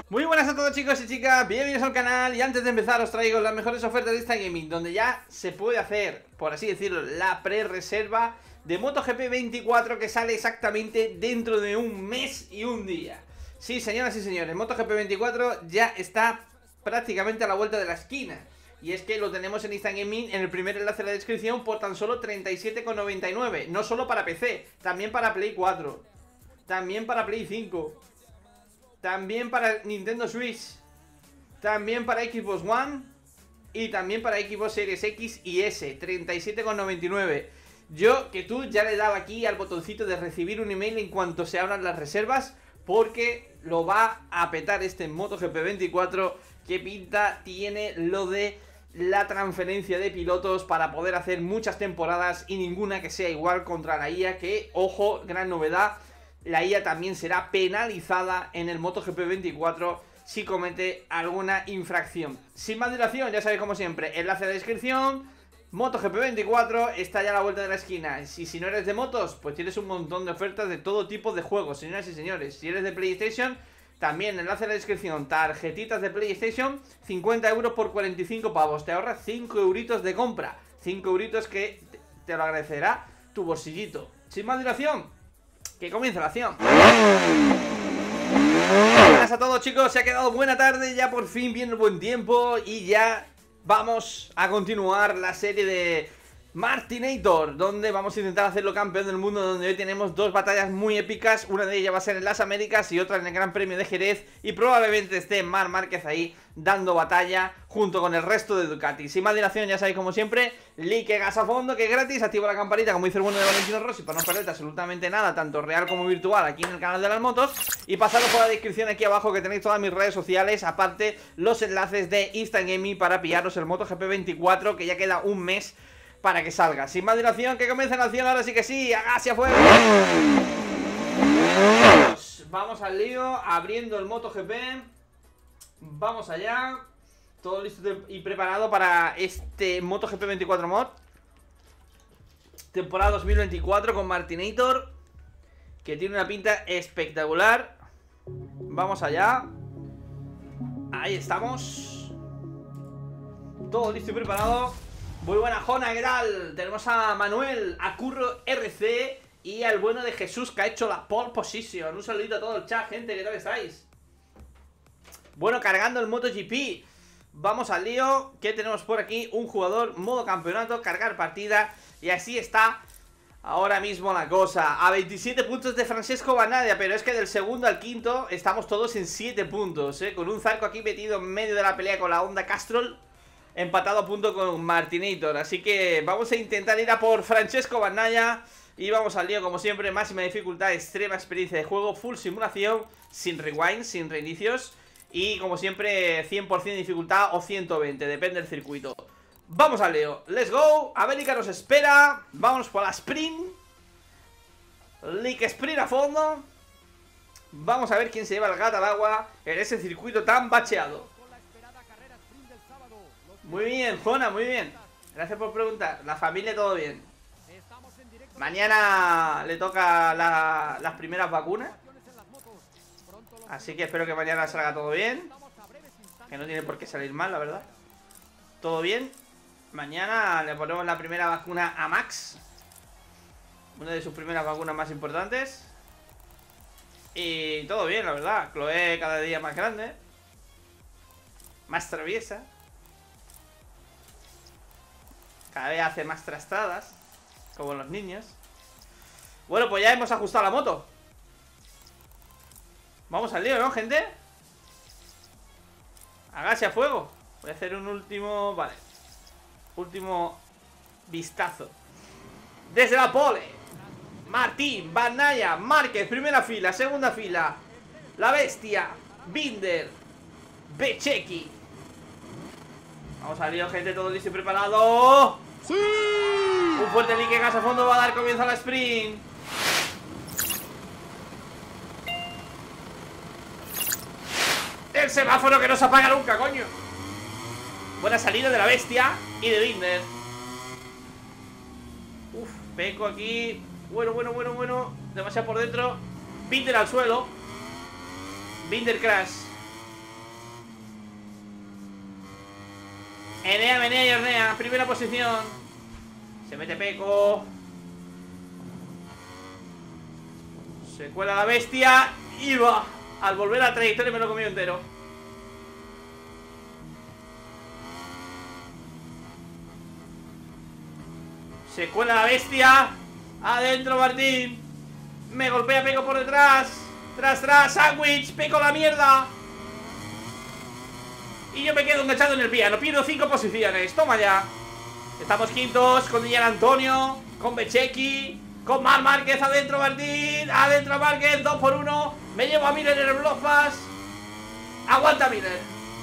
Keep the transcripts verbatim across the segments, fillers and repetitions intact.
Muy buenas a todos, chicos y chicas, bienvenidos al canal. Y antes de empezar os traigo las mejores ofertas de Instant Gaming, donde ya se puede hacer, por así decirlo, la pre-reserva de MotoGP veinticuatro, que sale exactamente dentro de un mes y un día. Sí, señoras y señores, MotoGP veinticuatro ya está prácticamente a la vuelta de la esquina. Y es que lo tenemos en Instant Gaming en el primer enlace de la descripción por tan solo treinta y siete con noventa y nueve. No solo para P C, también para Play cuatro, también para Play cinco, también para Nintendo Switch, también para Xbox One y también para Xbox Series X y S. Treinta y siete con noventa y nueve. Yo, que tú ya le he dado aquí al botoncito de recibir un email en cuanto se abran las reservas, porque lo va a petar este MotoGP veinticuatro. Que pinta tiene lo de la transferencia de pilotos para poder hacer muchas temporadas y ninguna que sea igual contra la I A, que, ojo, gran novedad, la I A también será penalizada en el MotoGP veinticuatro si comete alguna infracción. Sin más dilación, ya sabéis, como siempre, enlace de descripción. MotoGP veinticuatro está ya a la vuelta de la esquina. Y si, si no eres de motos, pues tienes un montón de ofertas de todo tipo de juegos, señoras y señores. Si eres de PlayStation, también enlace en la descripción. Tarjetitas de PlayStation, cincuenta euros por cuarenta y cinco pavos. Te ahorras cinco euritos de compra. cinco euritos que te lo agradecerá tu bolsillito. Sin más dilación, que comience la acción. Buenas a todos, chicos. Se ha quedado buena tarde. Ya por fin viene el buen tiempo. Y ya vamos a continuar la serie de Martinator, donde vamos a intentar hacerlo campeón del mundo, donde hoy tenemos dos batallas muy épicas. Una de ellas va a ser en las Américas y otra en el Gran Premio de Jerez. Y probablemente esté Marc Márquez ahí dando batalla junto con el resto de Ducati. Sin más dilación, ya sabéis, como siempre, like, gas a fondo, que es gratis. Activa la campanita, como dice el bueno de Valentino Rossi, para no perderte absolutamente nada, tanto real como virtual, aquí en el canal de las motos. Y pasaros por la descripción aquí abajo, que tenéis todas mis redes sociales, aparte los enlaces de Instant Gaming para pillaros el MotoGP veinticuatro, que ya queda un mes para que salga. Sin más dilación, que comience la acción. Ahora sí que sí, hágase a fuego. Vamos al lío, abriendo el MotoGP. Vamos allá. Todo listo y preparado para este MotoGP veinticuatro mod, temporada dos mil veinticuatro, con Martinator, que tiene una pinta espectacular. Vamos allá. Ahí estamos. Todo listo y preparado. Muy buena, Jona, ¿qué tal? Tenemos a Manuel, a Curro R C y al bueno de Jesús, que ha hecho la pole position. Un saludito a todo el chat, gente, ¿qué tal estáis? Bueno, cargando el MotoGP. Vamos al lío, que tenemos por aquí un jugador, modo campeonato, cargar partida. Y así está ahora mismo la cosa. A veintisiete puntos de Francesco Bagnaia, pero es que del segundo al quinto estamos todos en siete puntos, ¿eh? Con un Zarco aquí metido en medio de la pelea con la Honda Castrol, empatado a punto con Martinator. Así que vamos a intentar ir a por Francesco Bagnaia. Y vamos al lío, como siempre, máxima dificultad, extrema experiencia de juego, full simulación, sin rewind, sin reinicios. Y como siempre, cien por cien de dificultad o ciento veinte, depende del circuito. Vamos al lío, let's go. América nos espera, vámonos por la sprint. Lick sprint a fondo. Vamos a ver quién se lleva el gato al agua en ese circuito tan bacheado. Muy bien, Zona, muy bien. Gracias por preguntar. La familia, todo bien. Mañana le toca la, las primeras vacunas, así que espero que mañana salga todo bien. Que no tiene por qué salir mal, la verdad. Todo bien. Mañana le ponemos la primera vacuna a Max, una de sus primeras vacunas más importantes. Y todo bien, la verdad. Chloe cada día más grande, más traviesa, cada vez hace más trastadas, como los niños. Bueno, pues ya hemos ajustado la moto. Vamos al lío, ¿no, gente? Hágase a fuego. Voy a hacer un último... Vale. Último vistazo. Desde la pole, Martín, Bagnaia, Márquez, primera fila, segunda fila, la bestia, Binder, Bececchi. Vamos al lío, gente, todo listo y preparado. ¡Sí! Un fuerte lique, gas a fondo, va a dar comienzo a la sprint. El semáforo que no se apaga nunca, coño. Buena salida de la bestia y de Binder. Uf, Peco aquí. Bueno, bueno, bueno, bueno. Demasiado por dentro. Binder al suelo. Binder crash. Enea, Menea y Ornea, primera posición. Se mete Peco. Se cuela la bestia. Y va. Al volver a la trayectoria me lo he comido entero. Se cuela la bestia. Adentro Martín. Me golpea Peco por detrás. Tras, tras, sándwich. Peco la mierda. Y yo me quedo enganchado en el piano. Pierdo cinco posiciones. Toma ya. Estamos quintos con Dian Antonio, con Bechequi, con Mar Márquez. Adentro Martín. Adentro Márquez. Dos por uno. Me llevo a Miller en el Blockpass. Aguanta Miller.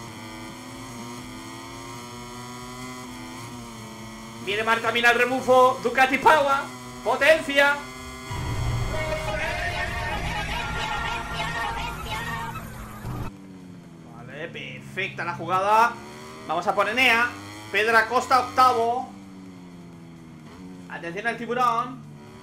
Viene Marta Mina al rebufo. Ducati Power. Potencia. Vale, perfecta la jugada. Vamos a por Enea. Pedro Acosta octavo. Atención al tiburón.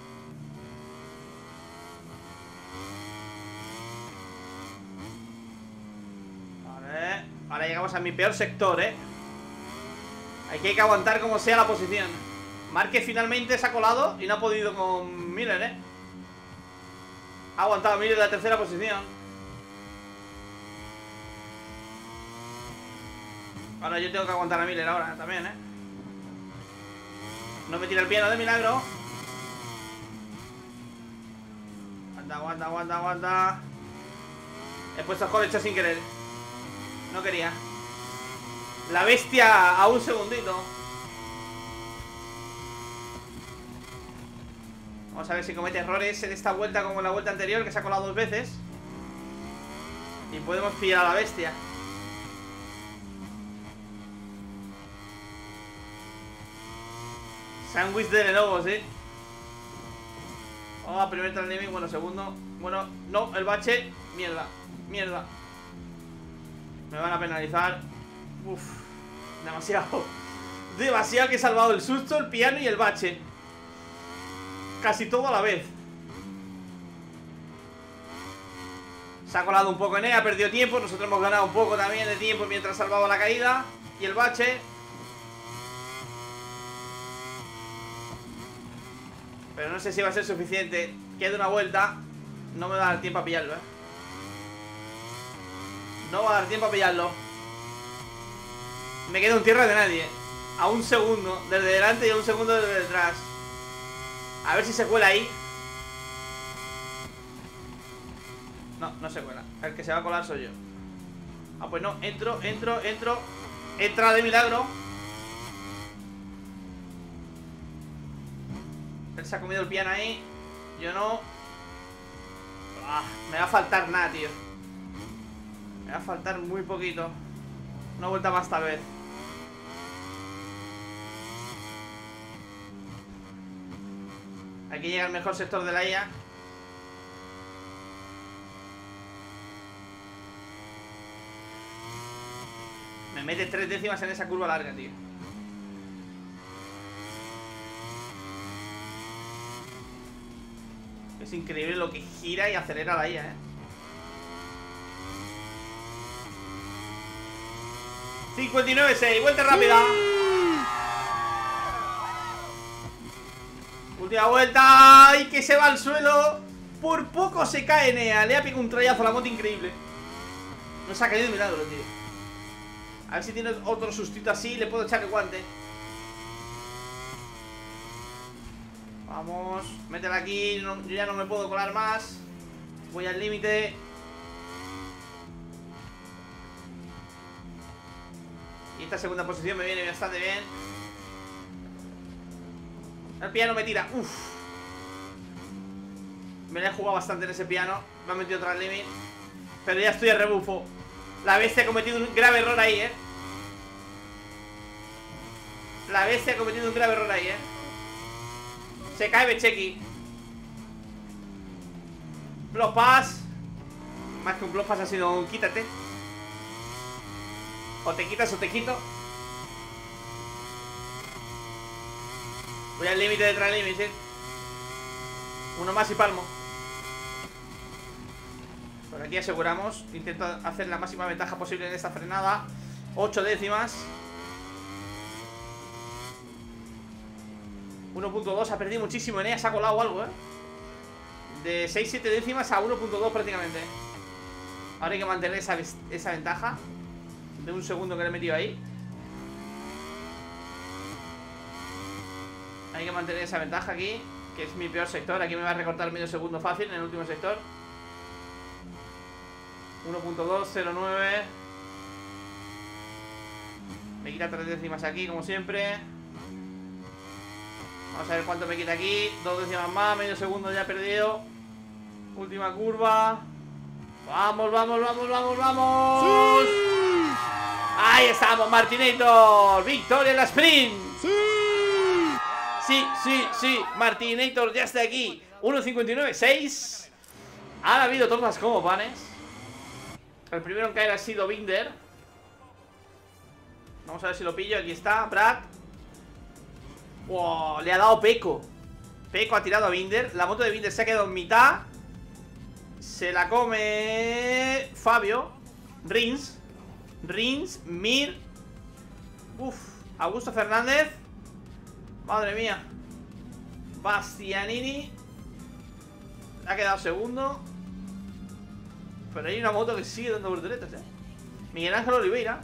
Vale. Ahora llegamos a mi peor sector, eh. Hay que, hay que aguantar como sea la posición. Márquez finalmente se ha colado y no ha podido con Miller, eh. Ha aguantado Miller en la tercera posición. Ahora yo tengo que aguantar a Miller ahora también, eh. No me tira el piano de milagro. Aguanta, aguanta, aguanta, aguanta. He puesto colecho sin querer. No quería. La bestia a un segundito. Vamos a ver si comete errores en esta vuelta como en la vuelta anterior, que se ha colado dos veces. Y podemos pillar a la bestia. Sándwich de Lenovo, sí. Oh, primer training, bueno, segundo. Bueno, no, el bache. Mierda, mierda. Me van a penalizar. Uf, demasiado. Demasiado que he salvado el susto, el piano y el bache. Casi todo a la vez. Se ha colado un poco en E, ha perdido tiempo. Nosotros hemos ganado un poco también de tiempo mientras salvaba la caída. Y el bache. Pero no sé si va a ser suficiente. Queda una vuelta. No me va a dar tiempo a pillarlo, eh. No va a dar tiempo a pillarlo. Me quedo en tierra de nadie. A un segundo desde delante y a un segundo desde detrás. A ver si se cuela ahí. No, no se cuela. El que se va a colar soy yo. Ah, pues no, entro, entro, entro. Entra de milagro. Él se ha comido el piano ahí. Yo no. Ah, me va a faltar nada, tío. Me va a faltar muy poquito. Una vuelta más tal vez. Aquí llega el mejor sector de la I A. Me mete tres décimas en esa curva larga, tío. Es increíble lo que gira y acelera la I A, eh. cincuenta y nueve seis, vuelta rápida. Última vuelta. ¡Ay, que se va al suelo! Por poco se cae Enea. Le ha pegado un trayazo a la moto increíble. No se ha caído de milagro, tío. A ver si tiene otro sustito así. Le puedo echar el guante. Vamos, métela aquí. No, yo ya no me puedo colar más. Voy al límite. Y esta segunda posición me viene bastante bien. El piano me tira. Uff. Me la he jugado bastante en ese piano. Me ha metido otra limit. Pero ya estoy a rebufo. La bestia ha cometido un grave error ahí, eh. La bestia ha cometido un grave error ahí, eh. Se cae Bechequi. Block pass. Más que un block pass ha sido un quítate. O te quitas o te quito. Voy al límite de trail limit, ¿eh? Uno más y palmo. Por aquí aseguramos. Intento hacer la máxima ventaja posible en esta frenada. Ocho décimas. uno punto dos, ha perdido muchísimo. Enea se ha colado algo, eh. De seis siete décimas a uno punto dos prácticamente. Ahora hay que mantener esa, esa ventaja de un segundo que le he metido ahí. Hay que mantener esa ventaja aquí, que es mi peor sector. Aquí me va a recortar medio segundo fácil en el último sector. uno punto dos, cero punto nueve. Me quita tres décimas aquí, como siempre. Vamos a ver cuánto me quita aquí. Dos décimas más, medio segundo ya perdido. Última curva. Vamos, vamos, vamos, vamos, vamos. ¡Sí! Ahí estamos, Martinator. Victoria en la sprint. ¡Sí! Sí, sí, sí, Martinator ya está aquí. uno cincuenta y nueve, seis. Han habido tortas como panes. El primero en caer ha sido Binder. Vamos a ver si lo pillo. Aquí está, Brad. Wow, le ha dado Peco. Peco ha tirado a Binder. La moto de Binder se ha quedado en mitad. Se la come Fabio. Rins. Rins, Mir. Uf, Augusto Fernández. Madre mía. Bastianini. Ha quedado segundo. Pero hay una moto que sigue dando volteretas, eh. Miguel Ángel Oliveira.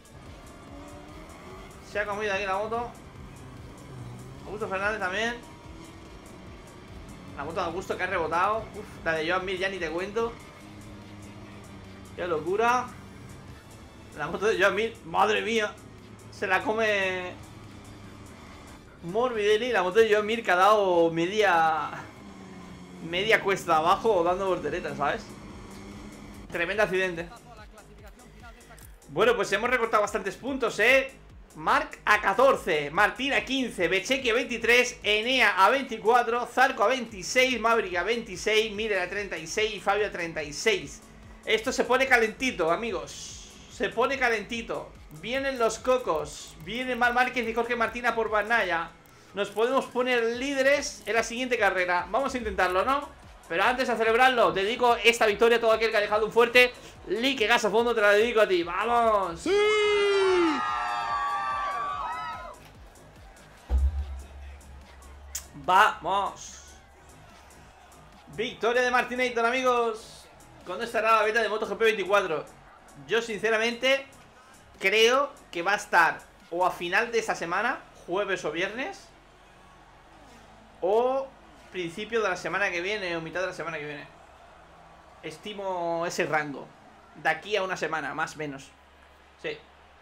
Se ha comido aquí la moto. Augusto Fernández también. La moto de Augusto que ha rebotado. Uf, la de Joan Mir ya ni te cuento. Qué locura. La moto de Joan Mir, madre mía. Se la come Morbidelli. La moto de Joan Mir que ha dado media Media cuesta abajo dando volteretas, ¿sabes? Tremendo accidente. Bueno, pues hemos recortado bastantes puntos, ¿eh? Marc a catorce, Martín a quince, Bechequi a veintitrés, Enea a veinticuatro, Zarco a veintiséis, Maverick a veintiséis, Miller a treinta y seis y Fabio a treinta y seis. Esto se pone calentito, amigos. Se pone calentito. Vienen los cocos. Vienen Mar Márquez y Jorge Martina por Banaya. Nos podemos poner líderes en la siguiente carrera. Vamos a intentarlo, ¿no? Pero antes de celebrarlo, dedico esta victoria a todo aquel que ha dejado un fuerte like, gas a fondo, te la dedico a ti. ¡Vamos! ¡Sí! ¡Vamos! Victoria de Martinator, amigos. ¿Cuándo estará la beta de MotoGP veinticuatro? Yo sinceramente creo que va a estar o a final de esta semana, jueves o viernes, o principio de la semana que viene o mitad de la semana que viene. Estimo ese rango. De aquí a una semana, más o menos. Sí.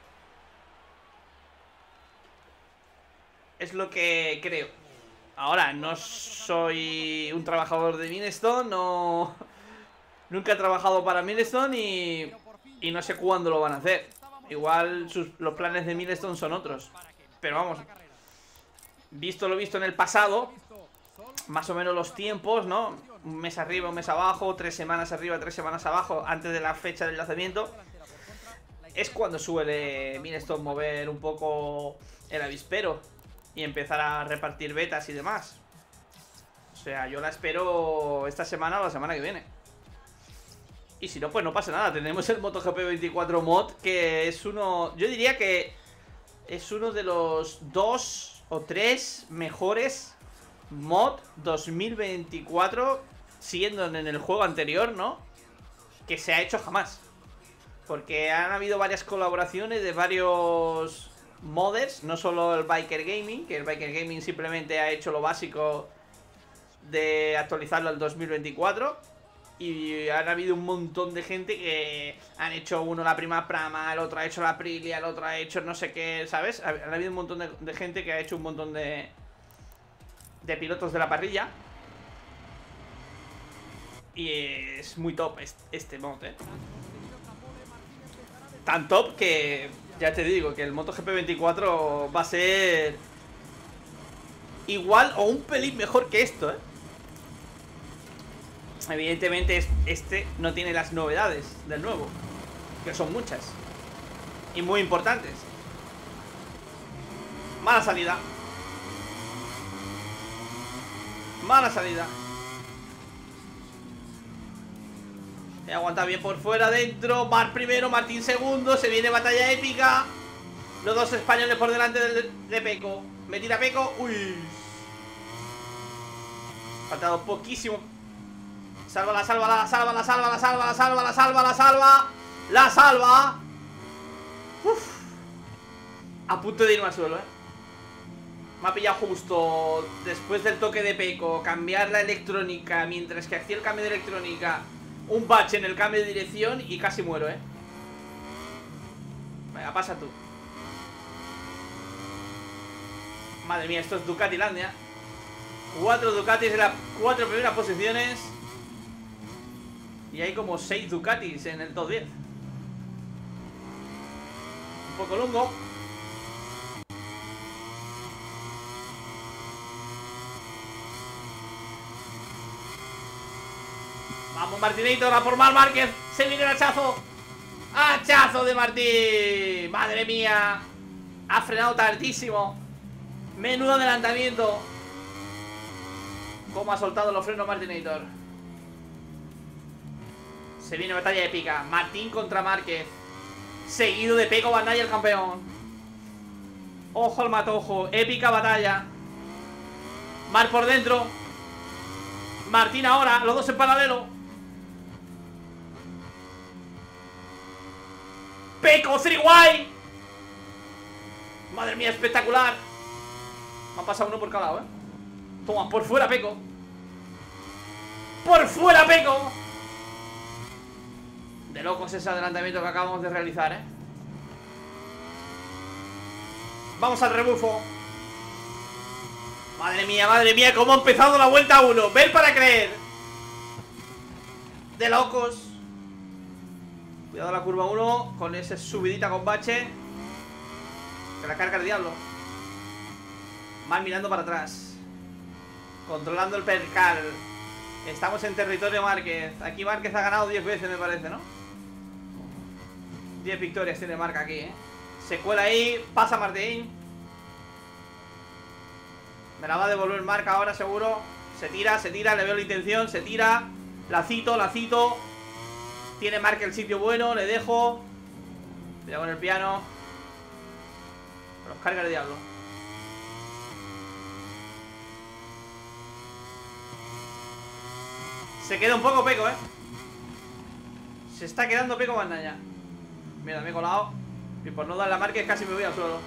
Es lo que creo. Ahora, no soy un trabajador de Milestone, no... Nunca he trabajado para Milestone y... Y no sé cuándo lo van a hacer. Igual sus, los planes de Milestone son otros. Pero vamos, visto lo visto en el pasado, más o menos los tiempos, ¿no? Un mes arriba, un mes abajo, tres semanas arriba, tres semanas abajo, antes de la fecha del lanzamiento. Es cuando suele Milestone mover un poco el avispero y empezar a repartir betas y demás. O sea, yo la espero esta semana o la semana que viene. Y si no, pues no pasa nada. Tenemos el MotoGP veinticuatro mod, que es uno... Yo diría que es uno de los dos o tres mejores mod dos mil veinticuatro, siendo en el juego anterior, ¿no? Que se ha hecho jamás. Porque han habido varias colaboraciones de varios modders, no solo el Biker Gaming, que el Biker Gaming simplemente ha hecho lo básico de actualizarlo al dos mil veinticuatro. Y han habido un montón de gente que han hecho uno la prima Prama, el otro ha hecho la Aprilia, el otro ha hecho no sé qué, ¿sabes? Han habido un montón de, de gente que ha hecho un montón de de pilotos de la parrilla. Y es muy top este mod, ¿eh? Tan top que ya te digo que el MotoGP veinticuatro va a ser igual o un pelín mejor que esto, ¿eh? Evidentemente este no tiene las novedades del nuevo, que son muchas y muy importantes. Mala salida. Mala salida. He aguantado bien por fuera, dentro. Mar primero, Martín segundo. Se viene batalla épica. Los dos españoles por delante de, de Peco. Me tira Peco. Uy. Faltado poquísimo. Sálvala, sálvala, sálvala, sálvala, sálvala, sálvala, sálvala, salva. La salva. Uf. A punto de irme al suelo, eh. Me ha pillado justo después del toque de Peko. Cambiar la electrónica. Mientras que hacía el cambio de electrónica, un bache en el cambio de dirección y casi muero, eh. Venga, pasa tú. Madre mía, esto es Ducatilandia. Cuatro Ducatis en las cuatro primeras posiciones. Y hay como seis Ducatis en el top diez. Un poco lungo. Vamos, Martinator, a por Marc Márquez. Se viene el hachazo. Hachazo de Martín. Madre mía. Ha frenado tardísimo. Menudo adelantamiento. Cómo ha soltado los frenos Martinator. Se viene batalla épica. Martín contra Márquez. Seguido de Peko Bandaya, el campeón. Ojo al matojo. Épica batalla. Marc por dentro. Martín ahora. Los dos en paralelo. Peko, three way. Madre mía, espectacular. Me ha pasado uno por cada lado, eh. Toma, por fuera Peko. Por fuera Peko. De locos ese adelantamiento que acabamos de realizar, eh. Vamos al rebufo. Madre mía, madre mía, cómo ha empezado la vuelta uno. Ver para creer. De locos. Cuidado la curva uno. Con esa subidita con bache. Que la carga el diablo. Mal mirando para atrás. Controlando el percal. Estamos en territorio Márquez. Aquí Márquez ha ganado diez veces, me parece, ¿no? diez victorias tiene Marc aquí, ¿eh? Se cuela ahí. Pasa Martín. Me la va a devolver Marc ahora, seguro. Se tira, se tira. Le veo la intención. Se tira. La cito, la cito. Tiene Marc el sitio bueno. Le dejo. Cuidado con el piano. Los carga el diablo. Se queda un poco Peko, eh. Se está quedando Peko Bandaya. Mira, me he colado. Y por no dar la Márquez casi me voy al suelo.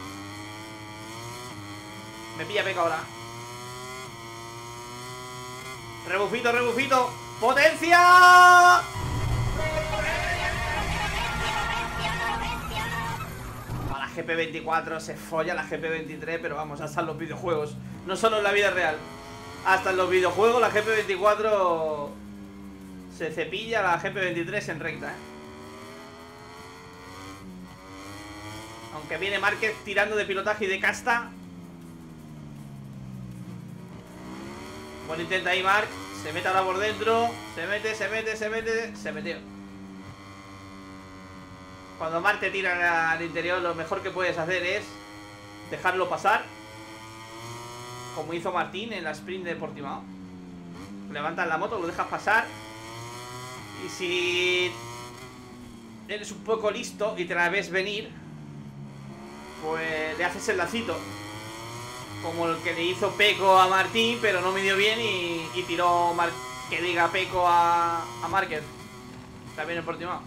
Me pilla Peko ahora. Rebufito, rebufito. ¡Potencia! A la G P veinticuatro se folla la G P veintitrés, pero vamos, hasta en los videojuegos. No solo en la vida real. Hasta en los videojuegos la G P veinticuatro se cepilla la G P veintitrés en recta, ¿eh? Aunque viene Márquez tirando de pilotaje y de casta. Buen intento ahí Marc. Se mete ahora por dentro. Se mete, se mete, se mete. Se metió. Cuando Marc te tira al interior, lo mejor que puedes hacer es dejarlo pasar, como hizo Martín en la sprint de Portimao. Levantas la moto, lo dejas pasar. Y si eres un poco listo y te la ves venir, pues le haces el lacito, como el que le hizo Peko a Martín, pero no midió bien y, y tiró Mar que diga Peko a, a Márquez. También en Portimao.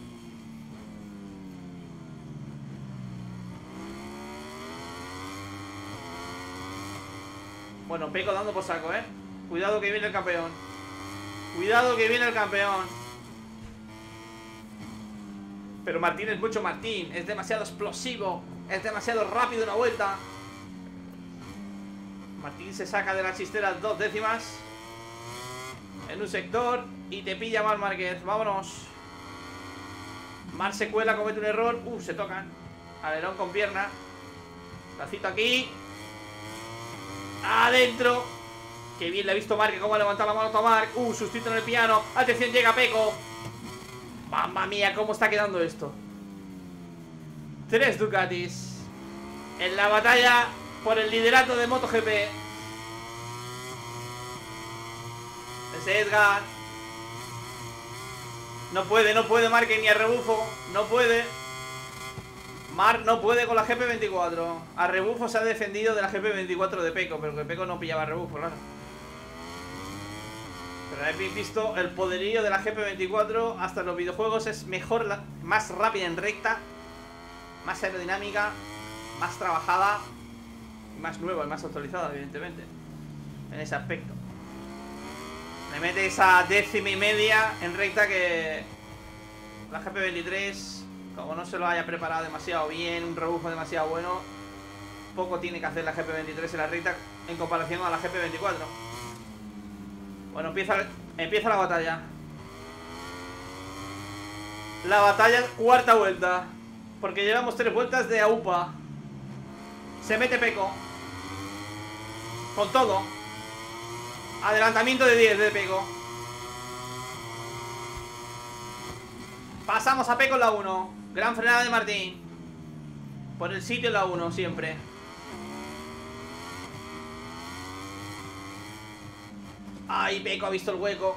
Bueno, Peko dando por saco, eh. Cuidado que viene el campeón. Cuidado que viene el campeón. Pero Martín es mucho Martín. Es demasiado explosivo. Es demasiado rápido una vuelta. Martín se saca de la chistera dos décimas en un sector y te pilla Marc Márquez. Vámonos. Marc se cuela, comete un error. Uh, se tocan. Alerón con pierna. Lacito aquí. Adentro. Qué bien le ha visto Marc, cómo ha levantado la mano a Marc. Uh, sustito en el piano. Atención, llega Peko. Mamma mía, cómo está quedando esto. Tres Ducatis en la batalla por el liderato de MotoGP. Ese Edgar. No puede, no puede Marc ni a rebufo. No puede. Marc no puede con la G P veinticuatro. A rebufo se ha defendido de la G P veinticuatro de Peko, pero que Peko no pillaba rebufo, claro. Pero habéis visto el poderío de la G P veinticuatro. Hasta en los videojuegos es mejor, la, más rápida en recta, más aerodinámica, más trabajada y más nueva y más actualizada, evidentemente, en ese aspecto. Le mete esa décima y media en recta que la G P veintitrés, como no se lo haya preparado demasiado bien, un rebufo demasiado bueno, poco tiene que hacer la G P veintitrés en la recta en comparación a la G P veinticuatro. Bueno, empieza, empieza la batalla. La batalla, cuarta vuelta, porque llevamos tres vueltas de AUPA. Se mete Pecco con todo. Adelantamiento de diez de Pecco. Pasamos a Pecco en la uno. Gran frenada de Martín. Por el sitio en la uno siempre. Ay, Pecco ha visto el hueco.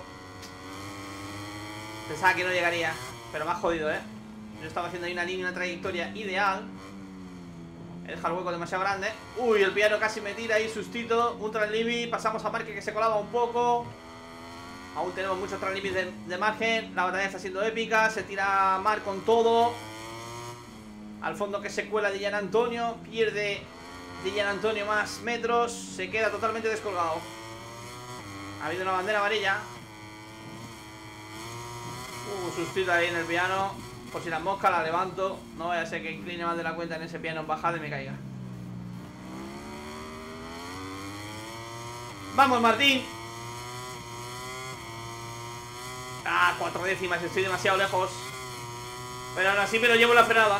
Pensaba que no llegaría, pero me ha jodido, ¿eh? Yo estaba haciendo ahí una línea, una trayectoria ideal. He dejado el hueco demasiado grande. Uy, el piano casi me tira ahí, sustito. Un translimit, pasamos a Márquez que se colaba un poco. Aún tenemos muchos translimits de, de margen. La batalla está siendo épica. Se tira Mar con todo. Al fondo que se cuela de Gian Antonio. Pierde de Gian Antonio más metros. Se queda totalmente descolgado. Ha habido una bandera amarilla. Uh, sustito ahí en el piano. Por si la mosca la levanto. No vaya a ser que incline más de la cuenta en ese piano en bajada y me caiga. ¡Vamos, Martín! Ah, cuatro décimas, estoy demasiado lejos. Pero aún así me lo llevo la frenada.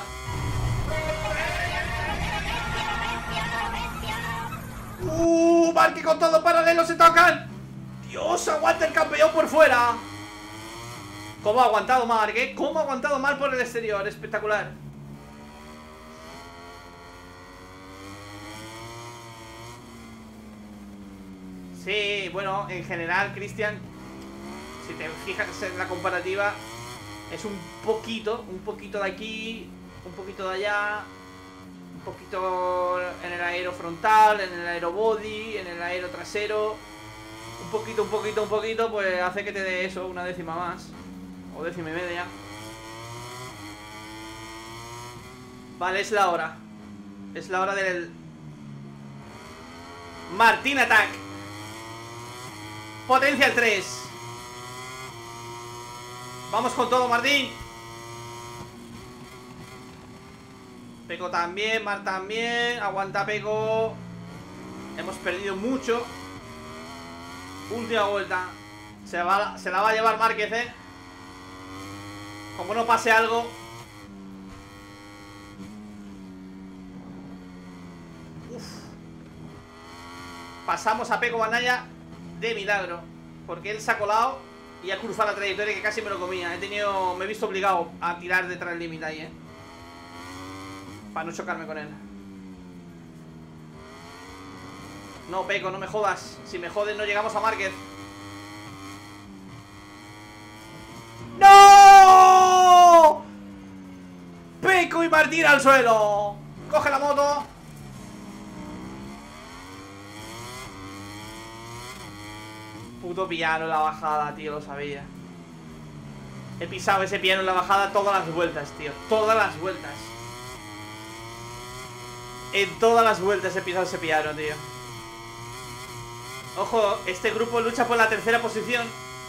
¡Uh! Marque con todo paralelo, se tocan. Dios, aguanta el campeón por fuera. ¿Cómo ha aguantado Marc, eh? ¿Cómo ha aguantado Marc por el exterior? Espectacular. Sí, bueno, en general, Cristian, si te fijas en la comparativa, es un poquito, un poquito de aquí, un poquito de allá, un poquito en el aero frontal, en el aero body, en el aero trasero. Un poquito, un poquito, un poquito, pues hace que te dé eso, una décima más. O décima y media. Vale, es la hora. Es la hora del Martín Attack. Potencia el tres. Vamos con todo, Martín. Pecco también, Mar también. Aguanta Pecco. Hemos perdido mucho. Última vuelta. Se, va, se la va a llevar Márquez, eh. Como no pase algo. Uf. Pasamos a Pecco Bagnaia de milagro, porque él se ha colado y ha cruzado la trayectoria que casi me lo comía. He tenido, me he visto obligado a tirar detrás del límite ahí, eh, para no chocarme con él. No, Pecco, no me jodas. Si me jodes no llegamos a Márquez. ¡No! Pecco y Martín al suelo. Coge la moto. Puto piano en la bajada, tío, lo sabía. He pisado ese piano en la bajada todas las vueltas, tío. Todas las vueltas. En todas las vueltas he pisado ese piano, tío. Ojo, este grupo lucha por la tercera posición.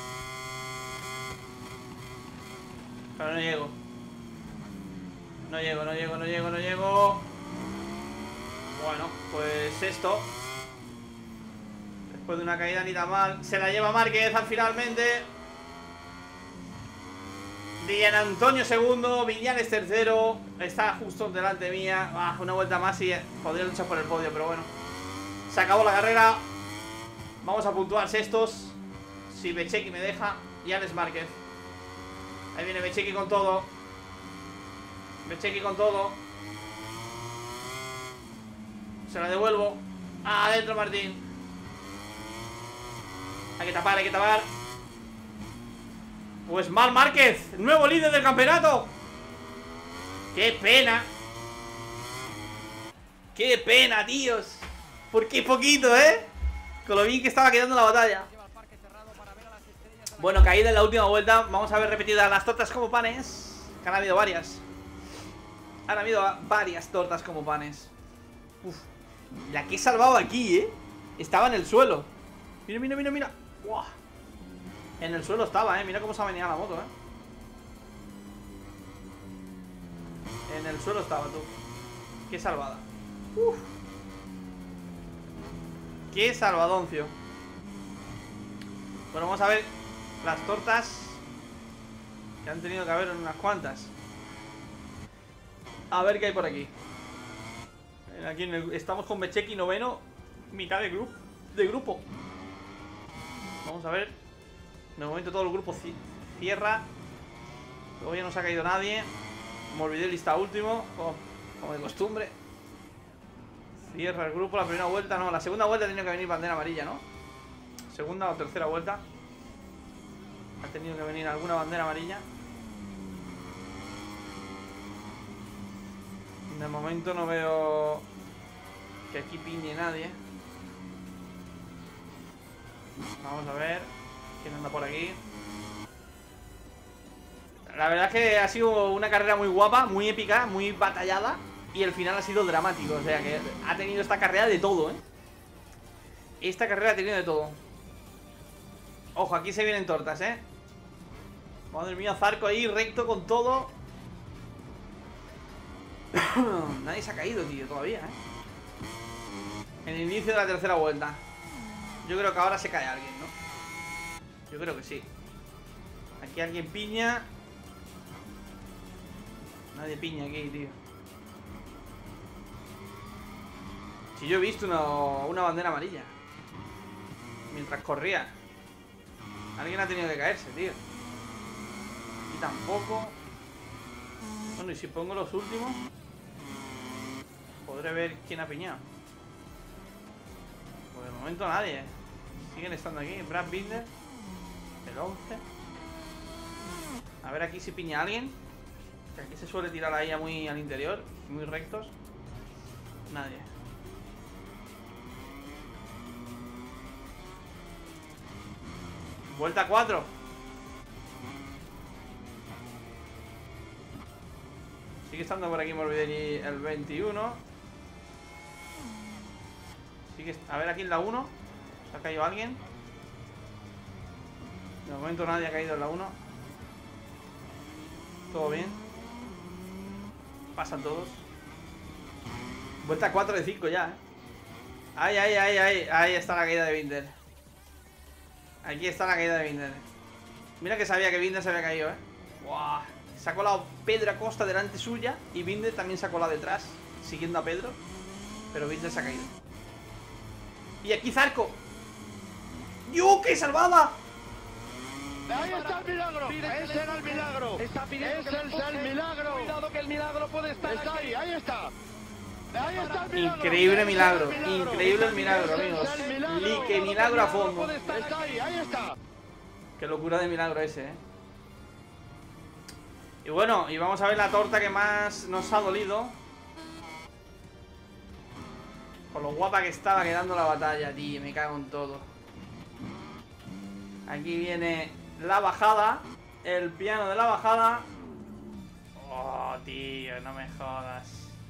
Pero no llego. No llego, no llego, no llego, no llego. Bueno, pues esto. Después de una caída ni tan mal. Se la lleva Márquez al finalmente. Gian Antonio segundo, Viñales tercero. Está justo delante mía. Ah, una vuelta más y podría luchar por el podio, pero bueno. Se acabó la carrera. Vamos a puntuar sextos. Si Bezzecchi me deja. Y Alex Márquez. Ahí viene Bezzecchi con todo. Bezzecchi con todo. Se la devuelvo. Ah, adentro Martín. Hay que tapar, hay que tapar. Pues Marc Márquez, nuevo líder del campeonato. Qué pena. Qué pena, tíos. Por qué poquito, ¿eh? Con lo bien que estaba quedando la batalla. Bueno, caída en la última vuelta. Vamos a ver repetidas las tortas como panes. Que han habido varias. Han habido varias tortas como panes. Uf. La que he salvado aquí, ¿eh? Estaba en el suelo. Mira, mira, mira, mira. ¡Wow! En el suelo estaba, ¿eh? Mira cómo se ha venido la moto, ¿eh? En el suelo estaba, tú. Qué salvada. Uf. Qué salvadoncio. Bueno, vamos a ver las tortas. Que han tenido que haber unas cuantas. A ver qué hay por aquí. Aquí en el, estamos con Becheki noveno. Mitad de, grupo de grupo. Vamos a ver. De momento todo el grupo cierra. Todavía no se ha caído nadie. Morbidelli está último, como, como de costumbre. Cierra el grupo, la primera vuelta, no, la segunda vuelta ha tenido que venir bandera amarilla, ¿no? Segunda o tercera vuelta ha tenido que venir alguna bandera amarilla. De momento no veo que aquí piñe nadie. Vamos a ver quién anda por aquí. La verdad es que ha sido una carrera muy guapa, muy épica, muy batallada. Y el final ha sido dramático. O sea que ha tenido esta carrera de todo, ¿eh? Esta carrera ha tenido de todo. Ojo, aquí se vienen tortas, ¿eh? Madre mía, Zarco ahí recto con todo. Nadie se ha caído, tío, todavía, ¿eh? En el inicio de la tercera vuelta. Yo creo que ahora se cae alguien, ¿no? Yo creo que sí. Aquí alguien piña. Nadie piña aquí, tío. Si yo he visto una, una bandera amarilla mientras corría. Alguien ha tenido que caerse, tío. Y tampoco. Bueno, y si pongo los últimos, podré ver quién ha piñado. Pues de momento nadie. Siguen estando aquí. Brad Binder, el once. A ver aquí si piña alguien. Que aquí se suele tirar ahí muy al interior, muy rectos. Nadie. Vuelta cuatro. Sigue estando por aquí Morbidelli el veintiuno. Sigue. A ver aquí en la uno. ¿Se ha caído alguien? De momento nadie ha caído en la uno. Todo bien. Pasan todos. Vuelta cuatro de cinco ya, ¿eh? Ahí, ahí, ahí, ahí. Ahí está la caída de Binder. Aquí está la caída de Binder. Mira que sabía que Binder se había caído, ¿eh? ¡Wow! Se ha colado Pedro Acosta delante suya. Y Binder también se ha colado detrás, siguiendo a Pedro. Pero Binder se ha caído. Y aquí Zarco. ¡Yo, qué salvada! Ahí está el milagro, ese era el milagro, está pidiendo ese es el milagro. Cuidado que el milagro puede estar está ahí, ahí está. Ahí está el milagro. Increíble milagro, increíble el milagro, amigos. Li que milagro a fondo. Está ahí, ahí está. Qué locura de milagro ese, eh. Y bueno, y vamos a ver la torta que más nos ha dolido. Con lo guapa que estaba quedando la batalla, tío, me cago en todo. Aquí viene la bajada. El piano de la bajada. Oh, tío, no me jodas.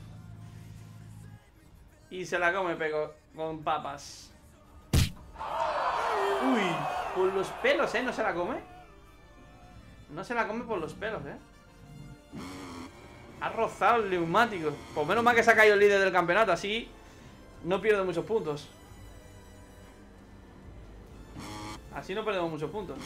Y se la come pego con papas. Uy, por los pelos, ¿eh? No se la come. No se la come por los pelos, ¿eh? Ha rozado el neumático. Pues menos mal que se ha caído el líder del campeonato. Así no pierde muchos puntos. Así no perdemos muchos puntos.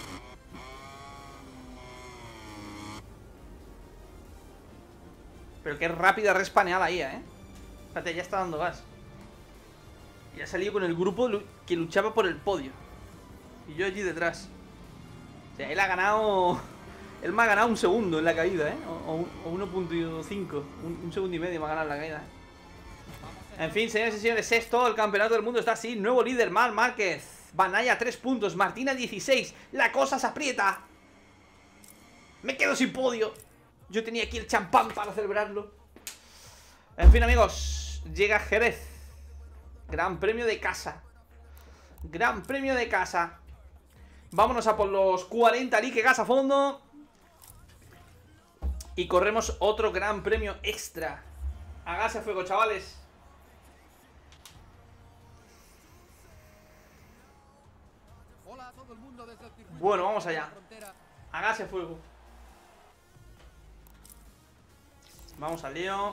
Pero qué rápida respaneada ahí, ¿eh? Fíjate, ya está dando gas. Y ha salido con el grupo que luchaba por el podio. Y yo allí detrás. O sea, él ha ganado... Él me ha ganado un segundo en la caída, ¿eh? O, o uno punto cinco. Un, un segundo y medio me ha ganado en la caída, ¿eh? En fin, señores y señores, sexto. El campeonato del mundo está así. Nuevo líder, Marc Márquez. Banaya tres puntos, Martina dieciséis. La cosa se aprieta. Me quedo sin podio. Yo tenía aquí el champán para celebrarlo. En fin, amigos, llega Jerez. Gran premio de casa. Gran premio de casa. Vámonos a por los cuarenta like gas a fondo. Y corremos otro gran premio extra. Hágase fuego, chavales. Bueno, vamos allá. Hágase fuego. Vamos al lío.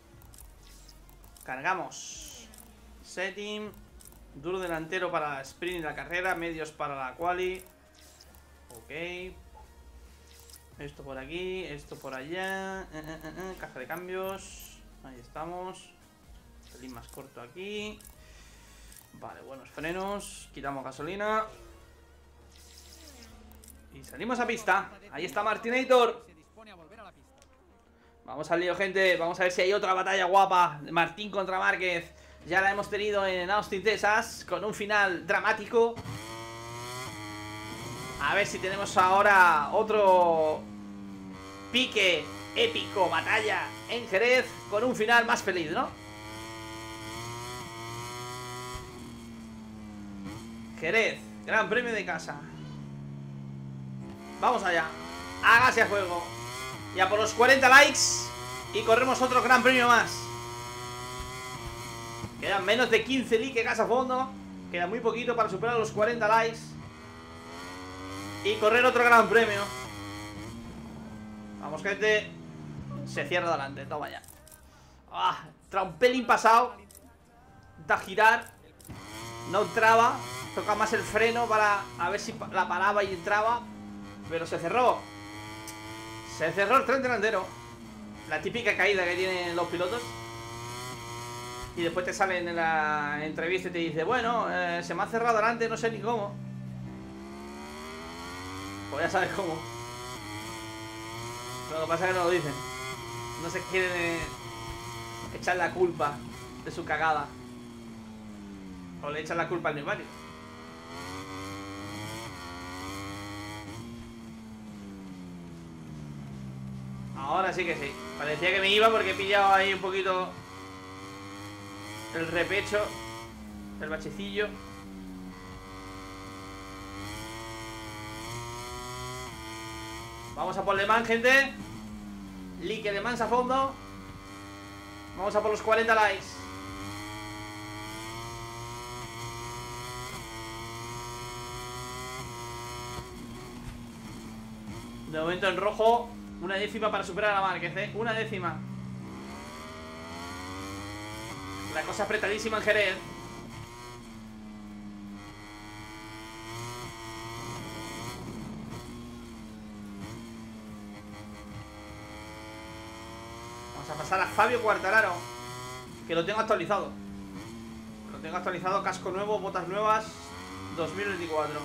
Cargamos. Setting. Duro delantero para la sprint y la carrera. Medios para la quali. Ok. Esto por aquí. Esto por allá. Eh, eh, eh, eh. Caja de cambios. Ahí estamos. Pelín más corto aquí. Vale, buenos frenos. Quitamos gasolina. Y salimos a pista. Ahí está Martinator. Vamos al lío, gente. Vamos a ver si hay otra batalla guapa de Martín contra Márquez. Ya la hemos tenido en Austin, Texas, con un final dramático. A ver si tenemos ahora otro pique épico, batalla en Jerez, con un final más feliz, ¿no? Jerez, gran premio de casa. Vamos allá. Hágase a fuego. Ya por los cuarenta likes. Y corremos otro gran premio más. Quedan menos de quince likes gas a fondo. Queda muy poquito para superar los cuarenta likes. Y correr otro gran premio. Vamos, gente. Se cierra adelante, toma ya. Ah, trae un pelín pasado. Da girar. No entraba. Toca más el freno para a ver si la paraba y entraba. Pero se cerró. Se cerró el tren delantero. La típica caída que tienen los pilotos. Y después te salen en la entrevista y te dice: bueno, eh, se me ha cerrado delante, no sé ni cómo. Pues ya sabes cómo. Pero lo que pasa es que no lo dicen. No se quieren eh, echar la culpa de su cagada. O le echan la culpa al neumático. Ahora sí que sí. Parecía que me iba porque he pillado ahí un poquito el repecho, el bachecillo. Vamos a por Le Mans, gente. Like Le Mans a fondo. Vamos a por los cuarenta likes. De momento en rojo. Una décima para superar a Márquez, ¿eh? Una décima. La cosa apretadísima en Jerez. Vamos a pasar a Fabio Quartararo, que lo tengo actualizado. Lo tengo actualizado, casco nuevo, botas nuevas, dos mil veinticuatro.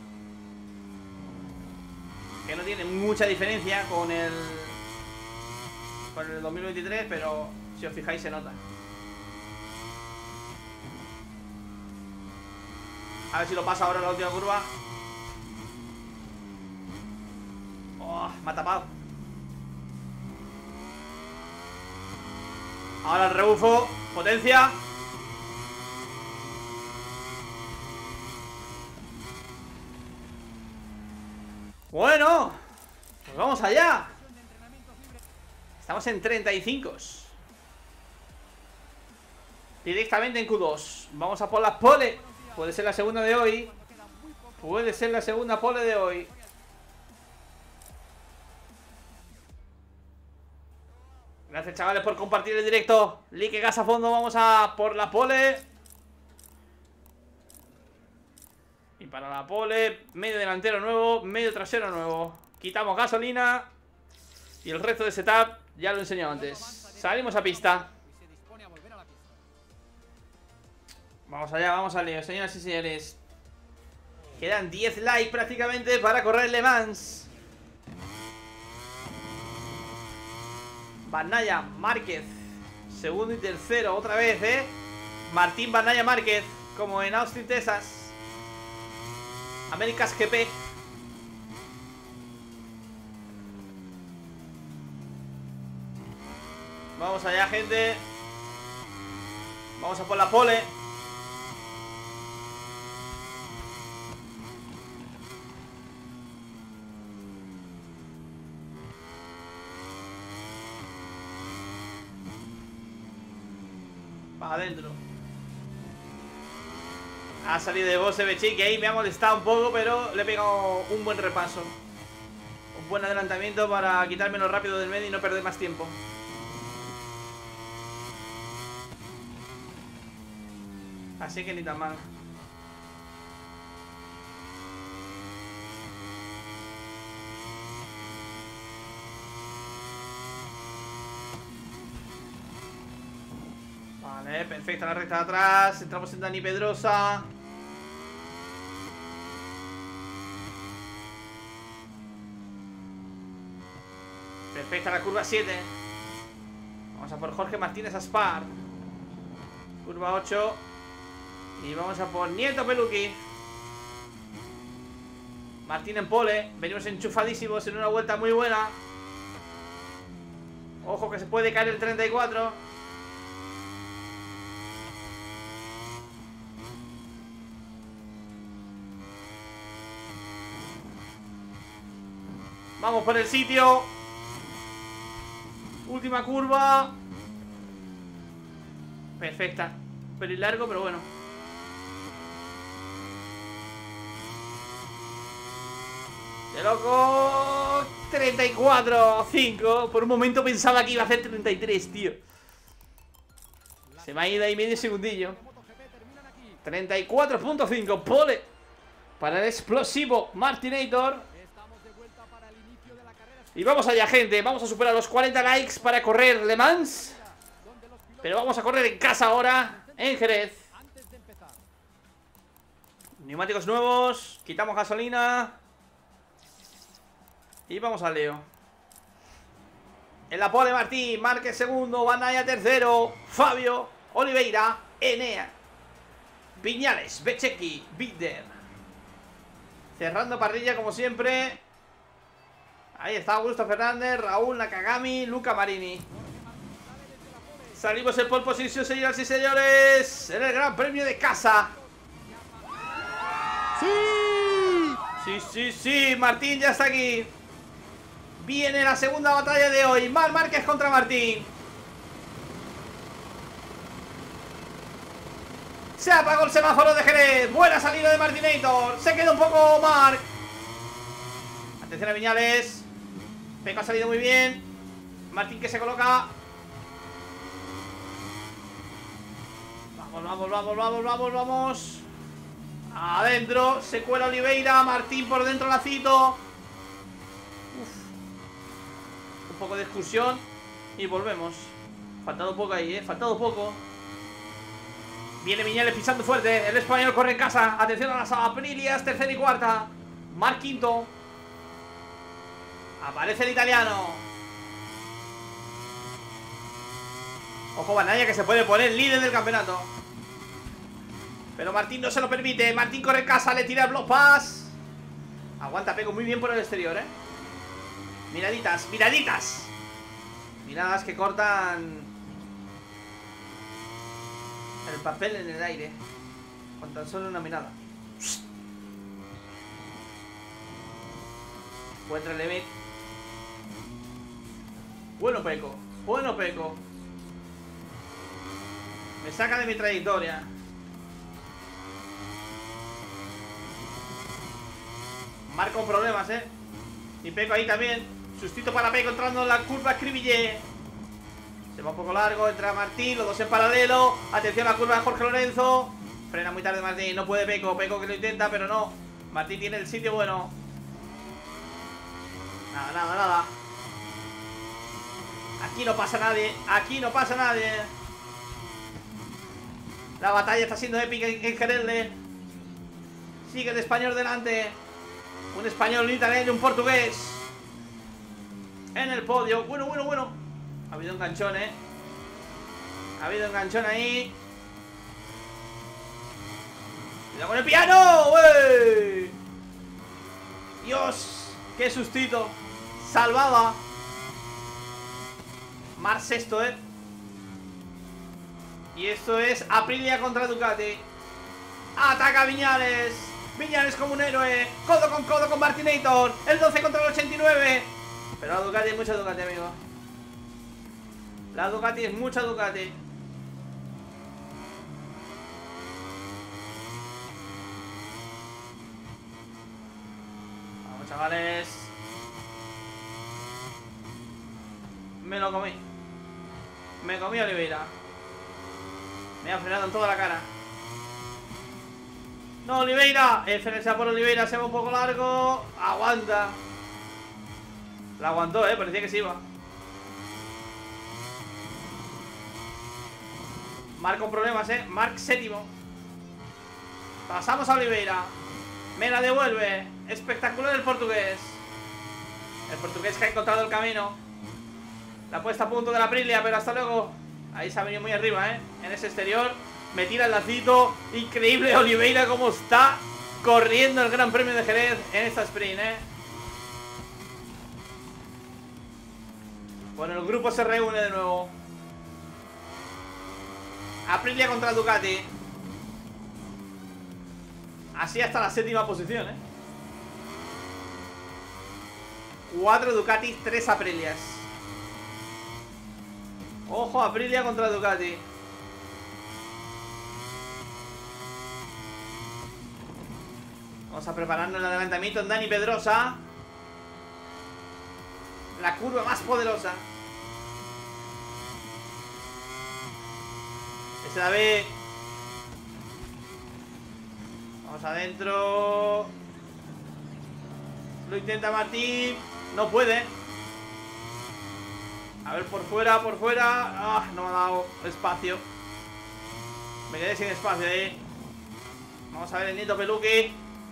Que no tiene mucha diferencia con el Con el dos mil veintitrés, pero si os fijáis se nota. A ver si lo pasa ahora en la última curva. Oh, me ha tapado. Ahora el rebufo, potencia. Bueno, pues vamos allá. Estamos en treinta y cinco. Directamente en Q dos. Vamos a por la pole. Puede ser la segunda de hoy. Puede ser la segunda pole de hoy. Gracias, chavales, por compartir el directo. Like gas a fondo. Vamos a por la pole. Y para la pole, medio delantero nuevo, medio trasero nuevo. Quitamos gasolina. Y el resto de setup ya lo he enseñado antes. Salimos a pista. Vamos allá, vamos al lío, señoras y señores. Quedan diez likes prácticamente para correr Le Mans. Bagnaia, Márquez, segundo y tercero otra vez, ¿eh? Martín Bagnaia Márquez, como en Austin, Texas. Américas G P. Vamos allá, gente. Vamos a por la pole. Para adentro. Ha salido de Bose Bechi, que ahí me ha molestado un poco, pero le he pegado un buen repaso. Un buen adelantamiento para quitármelo rápido del medio y no perder más tiempo. Así que ni tan mal. Vale, perfecta la recta de atrás. Entramos en Dani Pedrosa. Perfecta la curva siete. Vamos a por Jorge Martínez Aspar. Curva ocho. Y vamos a por Nieto Peluqui. Martín en pole. Venimos enchufadísimos en una vuelta muy buena. Ojo que se puede caer el treinta y cuatro. Vamos por el sitio. Última curva. Perfecta. Pelín largo, pero bueno. ¡De loco! treinta y cuatro, cinco. Por un momento pensaba que iba a hacer treinta y tres, tío. Se me ha ido ahí medio segundillo. treinta y cuatro punto cinco. Pole para el explosivo Martinator. Y vamos allá, gente. Vamos a superar los cuarenta likes para correr Le Mans. Pero vamos a correr en casa ahora, en Jerez. Neumáticos nuevos. Quitamos gasolina. Y vamos al Leo. En la pole Martín, Márquez segundo, Bandaya tercero, Fabio, Oliveira, Enea, Viñales, Bececchi, Binder. Cerrando parrilla como siempre. Ahí está Augusto Fernández, Raúl Nakagami, Luca Marini. Salimos en pole position, señoras y señores, en el Gran Premio de casa. ¡Sí! Sí, sí, sí, Martín ya está aquí. Viene la segunda batalla de hoy. Marc Márquez contra Martín. Se apagó el semáforo de Jerez. Buena salida de Martinator. Se queda un poco Marc. Atención a Viñales. Peco ha salido muy bien. Martín que se coloca. Vamos, vamos, vamos, vamos, vamos, vamos. Adentro. Se cuela Oliveira. Martín por dentro lacito. Un poco de excursión y volvemos. Faltado poco ahí, eh. Faltado poco. Viene Viñales pisando fuerte. El español corre en casa. Atención a las Aprilias, tercera y cuarta. Marc quinto. Aparece el italiano. Ojo Bandaya que se puede poner líder del campeonato. Pero Martín no se lo permite. Martín corre en casa, le tira el block pass. Aguanta Peco muy bien por el exterior, eh. Miraditas, miraditas. Miradas que cortan el papel en el aire con tan solo una mirada. Encuentra el limit. Bueno Peco, bueno Peco. Me saca de mi trayectoria. Marc con problemas, eh. Y Peco ahí también. Sustito para Peco entrando en la curva Cribillé. Se va un poco largo, entra Martín, los dos en paralelo. Atención a la curva de Jorge Lorenzo. Frena muy tarde Martín, no puede Peco. Peco que lo intenta, pero no. Martín tiene el sitio bueno. Nada, nada, nada. Aquí no pasa nadie, aquí no pasa nadie. La batalla está siendo épica en Jerez. Sigue el español delante. Un español, un italiano y un portugués en el podio. Bueno, bueno, bueno. Ha habido un enganchón, eh. Ha habido un enganchón ahí. Cuidado con el piano, wey. Dios, qué sustito. Salvaba. Marc sexto, eh. Y esto es Aprilia contra Ducati. Ataca Viñales. Viñales como un héroe. Codo con codo con Martinator. El doce contra el ochenta y nueve. Pero la Ducati es mucha Ducati, amigo. La Ducati es mucha Ducati. chavales. Me lo comí. Me comí a Oliveira. Me ha frenado en toda la cara. No, Oliveira. El frenesa por Oliveira se va un poco largo. Aguanta. La aguantó, eh. Parecía que se iba. Marc con problemas, eh. Marc séptimo. Pasamos a Oliveira. Me la devuelve. Espectacular el portugués. El portugués que ha encontrado el camino. La puesta a punto de la Aprilia, pero hasta luego. Ahí se ha venido muy arriba, eh. En ese exterior. Me tira el lacito. Increíble Oliveira como está corriendo el Gran Premio de Jerez en esta sprint, eh. Bueno, el grupo se reúne de nuevo. Aprilia contra Ducati. Así hasta la séptima posición, eh. Cuatro Ducatis, tres Aprilias. Ojo, Aprilia contra Ducati. Vamos a prepararnos el adelantamiento en Dani Pedrosa. La curva más poderosa. Se la ve. Vamos adentro. Lo intenta Martín. No puede. A ver, por fuera, por fuera. Ah, no me ha dado espacio. Me quedé sin espacio ahí. Vamos a ver el Nieto Peluqui.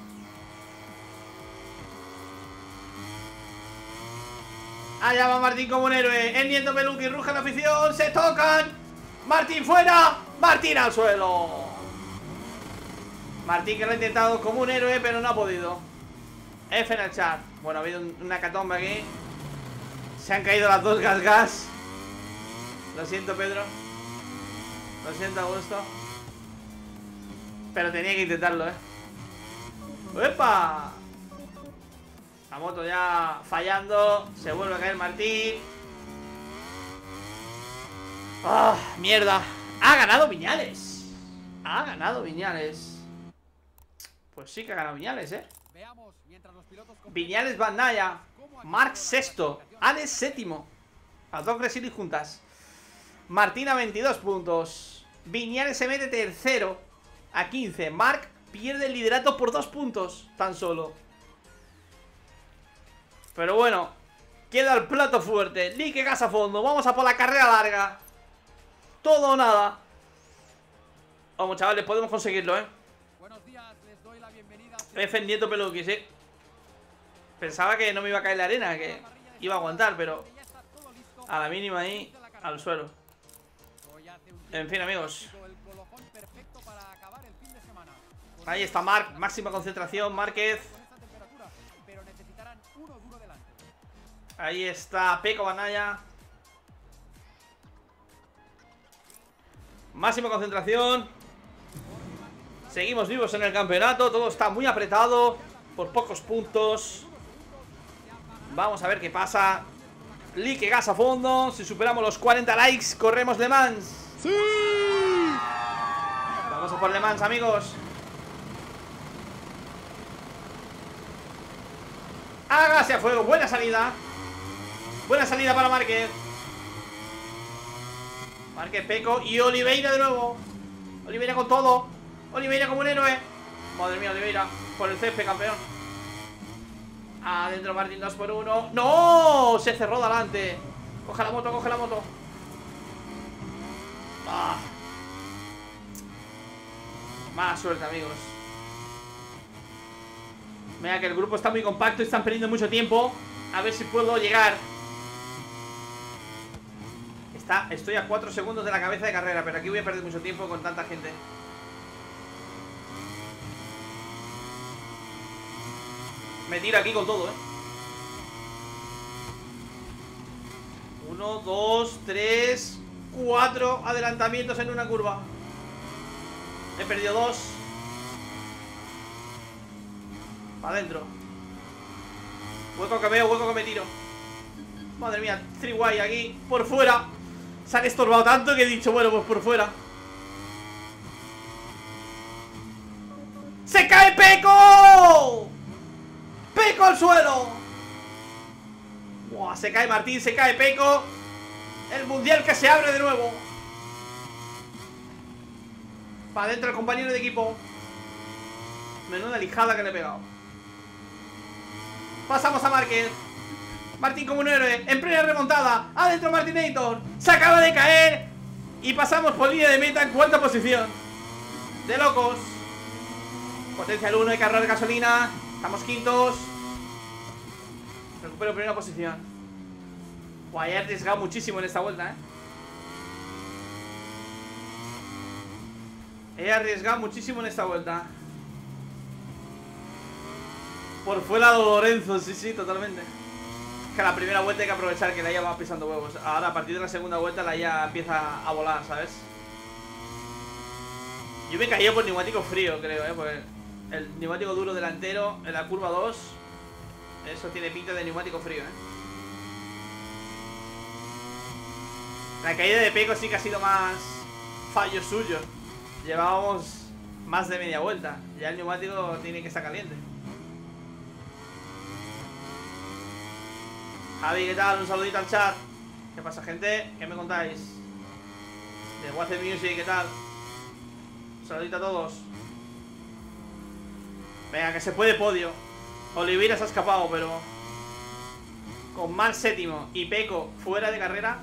Allá va Martín como un héroe. El Nieto Peluqui, ruge la afición. Se tocan. Martín fuera. Martín al suelo. Martín que lo ha intentado como un héroe, pero no ha podido. F en el chat. Bueno, ha habido una catomba aquí. Se han caído las dos gas gas. Lo siento, Pedro. Lo siento, Augusto. Pero tenía que intentarlo, eh. ¡Epa! La moto ya fallando. Se vuelve a caer Martín. ¡Ah! ¡Mierda! Ha ganado Viñales. Ha ganado Viñales. Pues sí que ha ganado Viñales, eh. Viñales Bandaya. Marc sexto. Alex séptimo. Las dos Gresini juntas. Martín a veintidós puntos. Viñales se mete tercero a quince. Marc pierde el liderato por dos puntos tan solo. Pero bueno, queda el plato fuerte. Lique gas a fondo. Vamos a por la carrera larga. Todo o nada. Vamos, chavales, podemos conseguirlo, eh. Buenos días, les doy la bienvenida. F en Nieto Peluqui, sí. Pensaba que no me iba a caer la arena, que iba a aguantar, pero a la mínima ahí, al suelo. En fin, amigos. Ahí está Marc, máxima concentración, Márquez. Ahí está Pecco Bagnaia. Máxima concentración. Seguimos vivos en el campeonato. Todo está muy apretado. Por pocos puntos. Vamos a ver qué pasa. Lique gas a fondo. Si superamos los cuarenta likes, corremos Le Mans. ¡Sí! Vamos a por Le Mans, amigos. Hágase a fuego. Buena salida. Buena salida para Márquez. Márquez, Pecco y Oliveira de nuevo. Oliveira con todo. Oliveira como un héroe. Madre mía, Oliveira. Por el césped, campeón. Adentro Martín, dos por uno. ¡No! Se cerró delante. Coge la moto, coge la moto. Ah. Mala suerte, amigos. Mira que el grupo está muy compacto y están perdiendo mucho tiempo. A ver si puedo llegar. Está, estoy a cuatro segundos de la cabeza de carrera, pero aquí voy a perder mucho tiempo con tanta gente. Me tira aquí con todo, eh. Uno, dos, tres, cuatro adelantamientos en una curva. He perdido dos. Para adentro. Hueco que veo, hueco que me tiro. Madre mía, three way aquí. Por fuera. Se han estorbado tanto que he dicho, bueno, pues por fuera. ¡Se cae Pecco! Peco al suelo. Buah, se cae Martín, se cae Peco. El mundial que se abre de nuevo. Para adentro el compañero de equipo. Menuda lijada que le he pegado. Pasamos a Márquez. Martín como un héroe, en plena remontada. Adentro Martinator, se acaba de caer. Y pasamos por línea de meta en cuarta posición. De locos. Potencial uno de carro de gasolina. Estamos quintos. Recupero primera posición. Buah, he arriesgado muchísimo en esta vuelta, eh He arriesgado muchísimo en esta vuelta. Por fuera de Lorenzo, sí, sí, totalmente. Es que la primera vuelta hay que aprovechar que la I A va pisando huevos. Ahora a partir de la segunda vuelta la I A empieza a volar, ¿sabes? Yo me he caído por neumático frío, creo, ¿eh? Porque el neumático duro delantero en la curva dos, eso tiene pinta de neumático frío, ¿eh? La caída de Peco sí que ha sido más fallo suyo. Llevábamos más de media vuelta. Ya el neumático tiene que estar caliente. Javi, ¿qué tal? Un saludito al chat. ¿Qué pasa, gente? ¿Qué me contáis? De Watch Music, ¿qué tal? Un saludito a todos. Venga, que se puede podio. Oliveira se ha escapado, pero con mal séptimo y Peco fuera de carrera,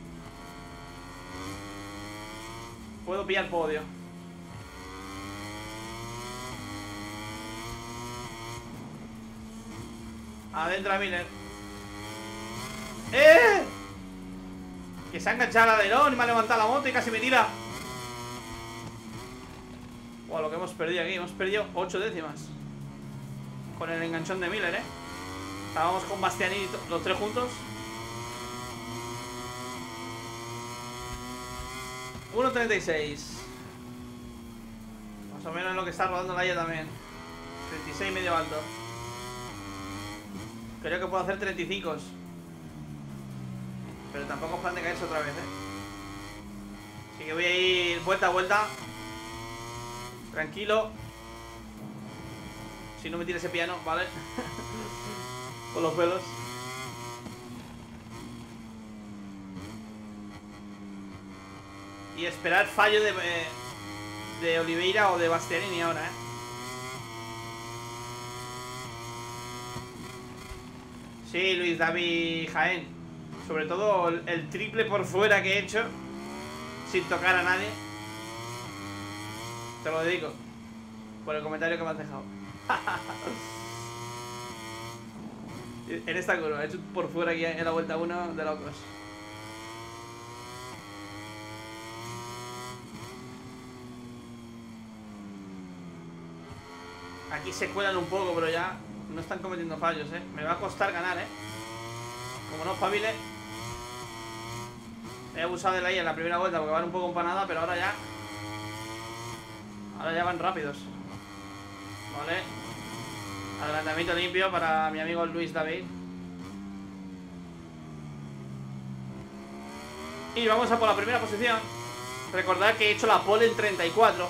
puedo pillar podio. Adentro a Miller. ¡Eh! Que se ha enganchado al alerón y me ha levantado la moto y casi me tira. Wow, lo que hemos perdido aquí. Hemos perdido ocho décimas con el enganchón de Miller, eh. Estábamos con Bastianini los tres juntos. uno treinta y seis. Más o menos lo que está rodando la I A también. treinta y seis medio alto. Creo que puedo hacer treinta y cinco. Pero tampoco es plan de caerse otra vez, eh. Así que voy a ir vuelta a vuelta. Tranquilo. Si no me tira ese piano, ¿vale? Con los pelos. Y esperar fallo de, eh, de Oliveira o de Bastianini ahora, eh. Sí, Luis David Jaén. Sobre todo el, el triple por fuera que he hecho sin tocar a nadie. Te lo dedico por el comentario que me has dejado. En esta curva, he hecho por fuera aquí en la vuelta uno de locos. Aquí se cuelan un poco, pero ya no están cometiendo fallos, eh. Me va a costar ganar, eh. Como no espabile. He abusado de la I A en la primera vuelta porque van un poco empanada, pero ahora ya Ahora ya van rápidos. Vale. Adelantamiento limpio para mi amigo Luis David. Y vamos a por la primera posición. Recordad que he hecho la pole en treinta y cuatro.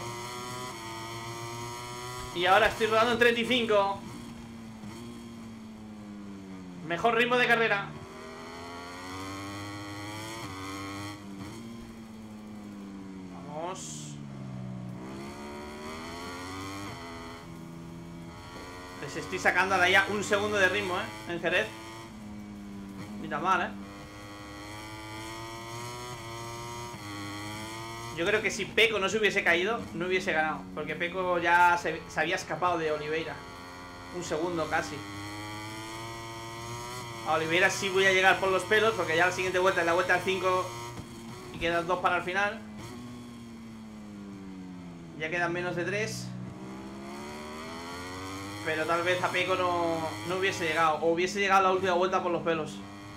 Y ahora estoy rodando en treinta y cinco. Mejor ritmo de carrera. Vamos. Les estoy sacando a la I A un segundo de ritmo, ¿eh? En Jerez. Ni tan mal, ¿eh? Yo creo que si Peco no se hubiese caído, no hubiese ganado. Porque Peco ya se, se había escapado de Oliveira. Un segundo casi. A Oliveira sí voy a llegar por los pelos, porque ya la siguiente vuelta es la vuelta al cinco y quedan dos para el final. Ya quedan menos de tres. Pero tal vez a Peco no, no hubiese llegado. O hubiese llegado a la última vuelta por los pelos.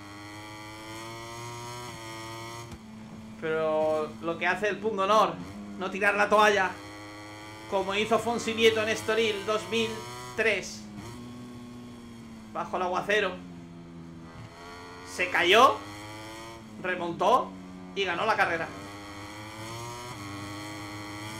Pero lo que hace el punto honor, no tirar la toalla, como hizo Fonsi Nieto en Estoril dos mil tres. Bajo el aguacero. Se cayó, remontó y ganó la carrera.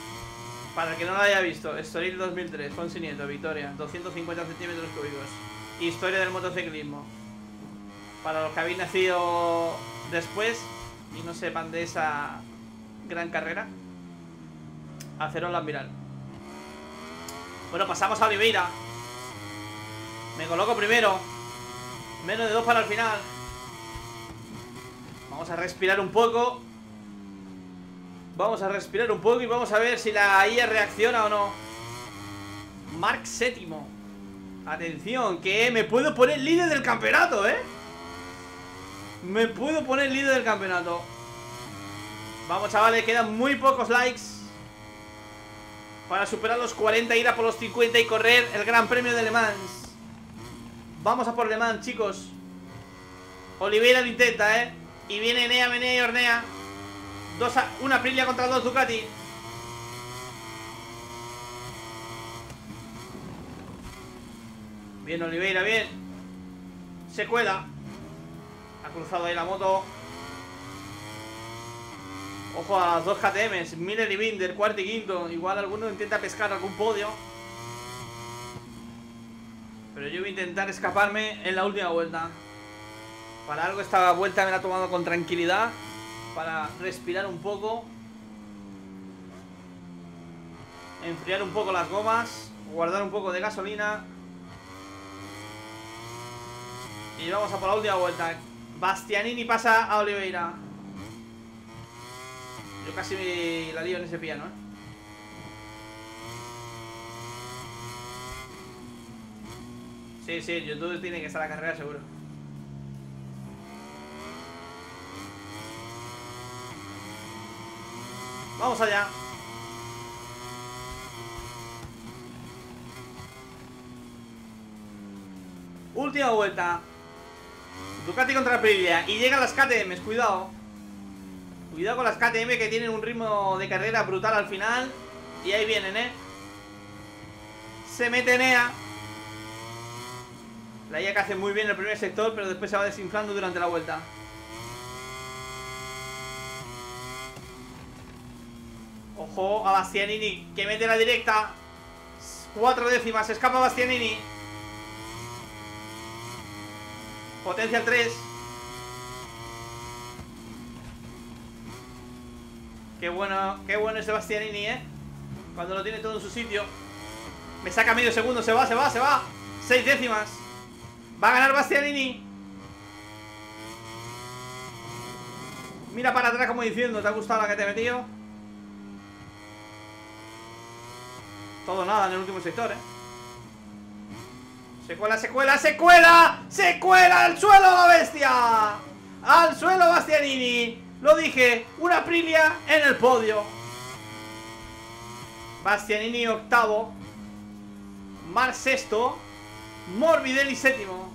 Para el que no lo haya visto, Estoril dos mil tres, Fonsi Nieto, victoria, doscientos cincuenta centímetros cúbicos. historia del motociclismo. Para los que habéis nacido después y no sepan de esa gran carrera, hacerosla mirar. Bueno, pasamos a Oliveira. Me coloco primero. Menos de dos para el final. Vamos a respirar un poco. Vamos a respirar un poco y vamos a ver si la I A reacciona o no. Mark séptimo. Atención, que me puedo poner líder del campeonato, ¿eh? Me puedo poner líder del campeonato. Vamos, chavales, quedan muy pocos likes para superar los cuarenta, ir a por los cincuenta y correr el Gran Premio de Le Mans. Vamos a por Le Mans, chicos. Oliveira lo intenta, ¿eh? Y viene Enea, Menea y Ornea. Dos a, una Aprilia contra dos Ducati. Bien, Oliveira, bien. Se cuela. Ha cruzado ahí la moto. Ojo a las dos K T Ms, Miller y Binder, cuarto y quinto. Igual alguno intenta pescar algún podio, pero yo voy a intentar escaparme en la última vuelta. Para algo esta vuelta me la he tomado con tranquilidad, para respirar un poco, enfriar un poco las gomas, guardar un poco de gasolina. Y vamos a por la última vuelta. Bastianini pasa a Oliveira. Yo casi me la lío en ese piano, ¿eh? Sí, sí, YouTube tiene que estar a la carrera seguro. Vamos allá. Última vuelta. Ducati contra Aprilia. Y llegan las K T Ms, cuidado. Cuidado con las K T M que tienen un ritmo de carrera brutal al final. Y ahí vienen, ¿eh? Se mete Enea. La I A que hace muy bien el primer sector, pero después se va desinflando durante la vuelta. Ojo a Bastianini, que mete la directa. Cuatro décimas, escapa Bastianini. Potencia al tres. Qué bueno, qué bueno es Bastianini, ¿eh? Cuando lo tiene todo en su sitio. Me saca medio segundo, se va, se va, se va. Seis décimas. Va a ganar Bastianini. Mira para atrás como diciendo, ¿te ha gustado la que te he metido? Todo nada en el último sector, ¿eh? Se cuela, se cuela, se cuela. Se cuela al suelo la bestia. Al suelo Bastianini. Lo dije, una Aprilia en el podio. Bastianini octavo. Mar sexto. Morbidelli séptimo.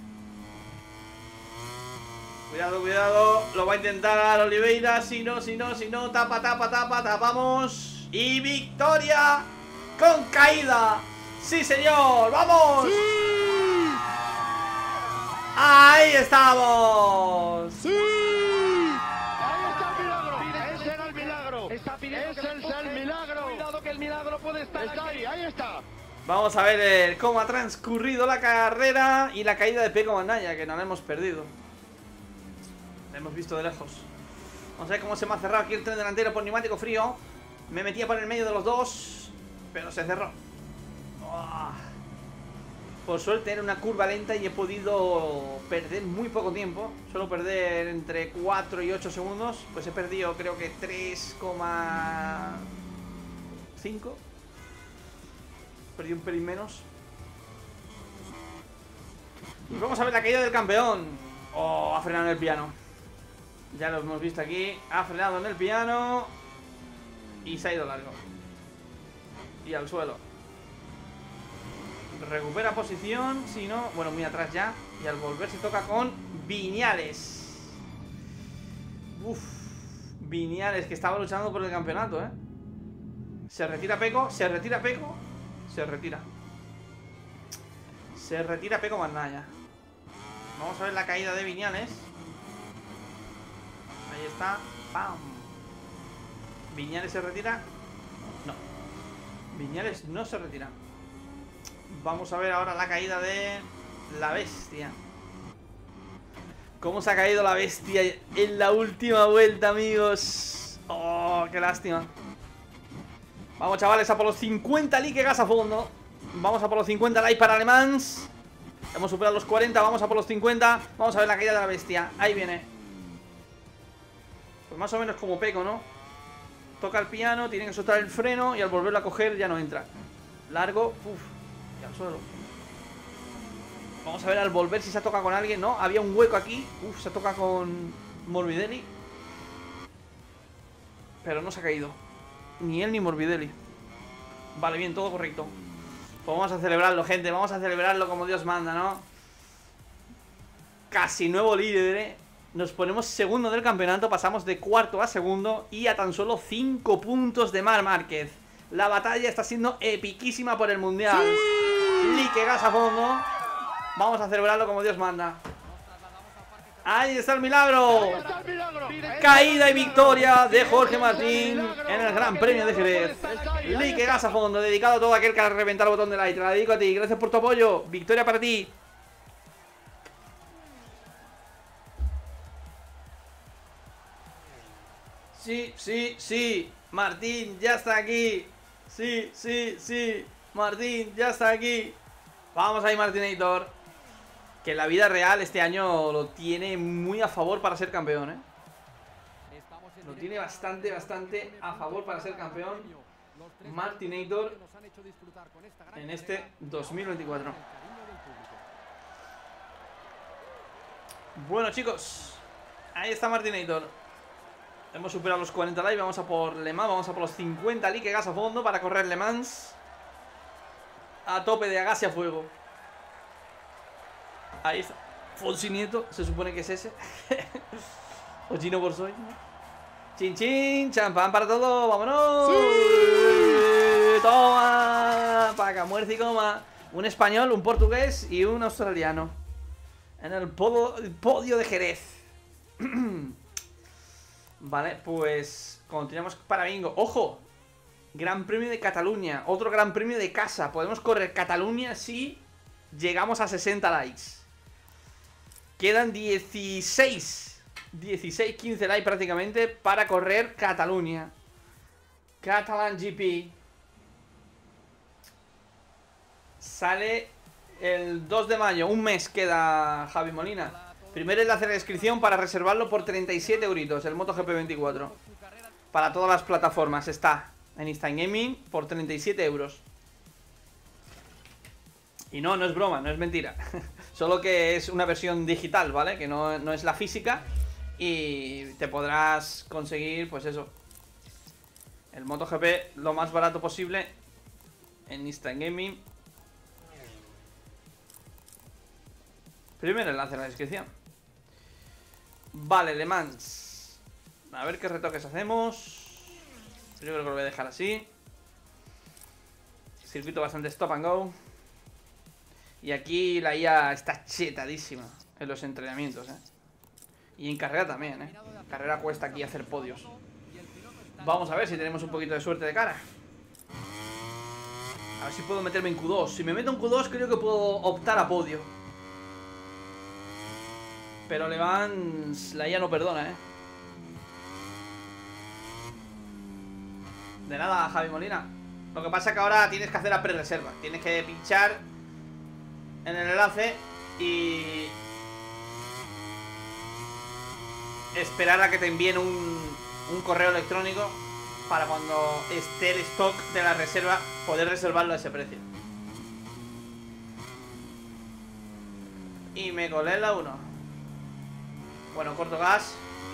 Cuidado, cuidado. Lo va a intentar Oliveira. Si no, si no, si no. Tapa, tapa, tapa, tapamos. Y victoria con caída. Sí, señor. ¡Vamos! ¡Sí! Ahí estamos. ¡Sí! Ahí está el milagro. Ese era el milagro. Está pidiendo Ese que es le el milagro. Cuidado que el milagro puede estar Está aquí. ahí, ahí está. Vamos a ver eh, cómo ha transcurrido la carrera y la caída de Pecco Bagnaia, que no la hemos perdido. La hemos visto de lejos. Vamos a ver cómo se me ha cerrado aquí el tren delantero por neumático frío. Me metía por el medio de los dos, pero se cerró. Oh. Por suerte era una curva lenta y he podido perder muy poco tiempo. Solo perder entre cuatro y ocho segundos. Pues he perdido creo que tres coma cinco. Perdí un pelín menos. Y vamos a ver la caída del campeón. Oh, ha frenado en el piano. Ya lo hemos visto aquí. Ha frenado en el piano. Y se ha ido largo. Y al suelo. Recupera posición. Si no, bueno, muy atrás ya. Y al volver se toca con Viñales. Uf. Viñales, que estaba luchando por el campeonato, ¿eh? Se retira Pecco. Se retira Pecco. Se retira. Se retira Pecco Bagnaia. Vamos a ver la caída de Viñales. Ahí está. ¡Pam! ¿Viñales se retira? No. Viñales no se retira. Vamos a ver ahora la caída de La bestia. Cómo se ha caído la bestia en la última vuelta, amigos. Oh, qué lástima. Vamos, chavales, a por los cincuenta likes gas a fondo. Vamos a por los cincuenta likes para Alemans. Hemos superado los cuarenta, vamos a por los cincuenta. Vamos a ver la caída de la bestia. Ahí viene. Pues más o menos como Peco, ¿no? Toca el piano, tiene que soltar el freno y al volverlo a coger ya no entra. Largo, uff, y al suelo. Vamos a ver al volver si se toca con alguien, ¿no? Había un hueco aquí. Uff, se toca con Morbidelli. Pero no se ha caído. Ni él ni Morbidelli. Vale, bien, todo correcto. Pues vamos a celebrarlo, gente. Vamos a celebrarlo como Dios manda, ¿no? Casi nuevo líder, ¿eh? Nos ponemos segundo del campeonato. Pasamos de cuarto a segundo. Y a tan solo cinco puntos de Marc Márquez. La batalla está siendo epiquísima por el mundial. ¡Sí! Like gas a fondo. Vamos a celebrarlo como Dios manda. Ahí está el milagro. Ahí está el milagro. Caída y victoria de Jorge Martín en el Gran Premio de Jerez. Like gas a fondo, dedicado a todo aquel que ha reventado el botón de like. Te la dedico a ti, gracias por tu apoyo. Victoria para ti. Sí, sí, sí. Martín ya está aquí. Sí, sí, sí. Martín ya está aquí. Vamos ahí, Martinator. Que la vida real este año lo tiene muy a favor para ser campeón, ¿eh? Lo tiene bastante, bastante a favor para ser campeón Martinator en este dos mil veinticuatro. Bueno, chicos, ahí está Martinator. Hemos superado los cuarenta likes, vamos a por Le Mans, vamos a por los cincuenta likes gas a fondo para correr Le Mans a tope de gas y a fuego. Ahí está. Fonsi Nieto, se supone que es ese. O Gino Borsoy. Chin chin, champán para todo, vámonos. ¡Sí! Toma, paga, muerte y coma. Un español, un portugués y un australiano en el podio, el podio de Jerez. Vale, pues continuamos para bingo. ¡Ojo! Gran Premio de Cataluña. Otro Gran Premio de casa. Podemos correr Cataluña si llegamos a sesenta likes. Quedan dieciséis, dieciséis, quince likes prácticamente para correr Cataluña. Catalan G P. Sale el dos de mayo. Un mes queda, Javi Molina. Primer enlace de descripción para reservarlo por treinta y siete euritos. El MotoGP veinticuatro. Para todas las plataformas está en Instant Gaming por treinta y siete euros. Y no, no es broma, no es mentira. Solo que es una versión digital, ¿vale? Que no, no es la física. Y te podrás conseguir, pues eso, el MotoGP lo más barato posible en Instant Gaming. Primer enlace en la descripción. Vale, Le Mans. A ver qué retoques hacemos. Yo creo que lo voy a dejar así. Circuito bastante stop and go. Y aquí la I A está chetadísima en los entrenamientos, ¿eh? Y en carrera también, ¿eh? En carrera cuesta aquí hacer podios. Vamos a ver si tenemos un poquito de suerte de cara. A ver si puedo meterme en Q dos. Si me meto en Q dos creo que puedo optar a podio. Pero Le Mans, la I A no perdona, ¿eh? De nada, Javi Molina. Lo que pasa es que ahora tienes que hacer la pre-reserva. Tienes que pinchar en el enlace y esperar a que te envíen un, un correo electrónico para cuando esté el stock de la reserva poder reservarlo a ese precio. Y me colé en la uno. Bueno, corto gas.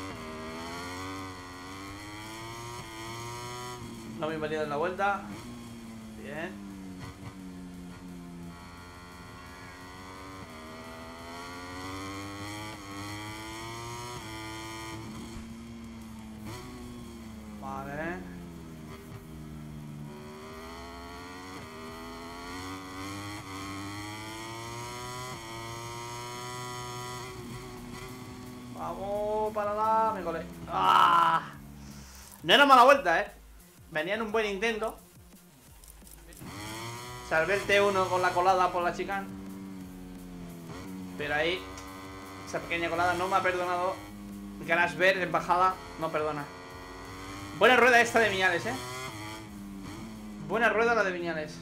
No me invalida en la vuelta. Bien. Vale. Vamos para la... Me colé. ¡Ah! No era mala vuelta, eh. Venía en un buen intento. Salvé el T uno con la colada por la chicane. Pero ahí, esa pequeña colada no me ha perdonado. Grasberg en bajada, no perdona. Buena rueda esta de Viñales, eh. Buena rueda la de Viñales.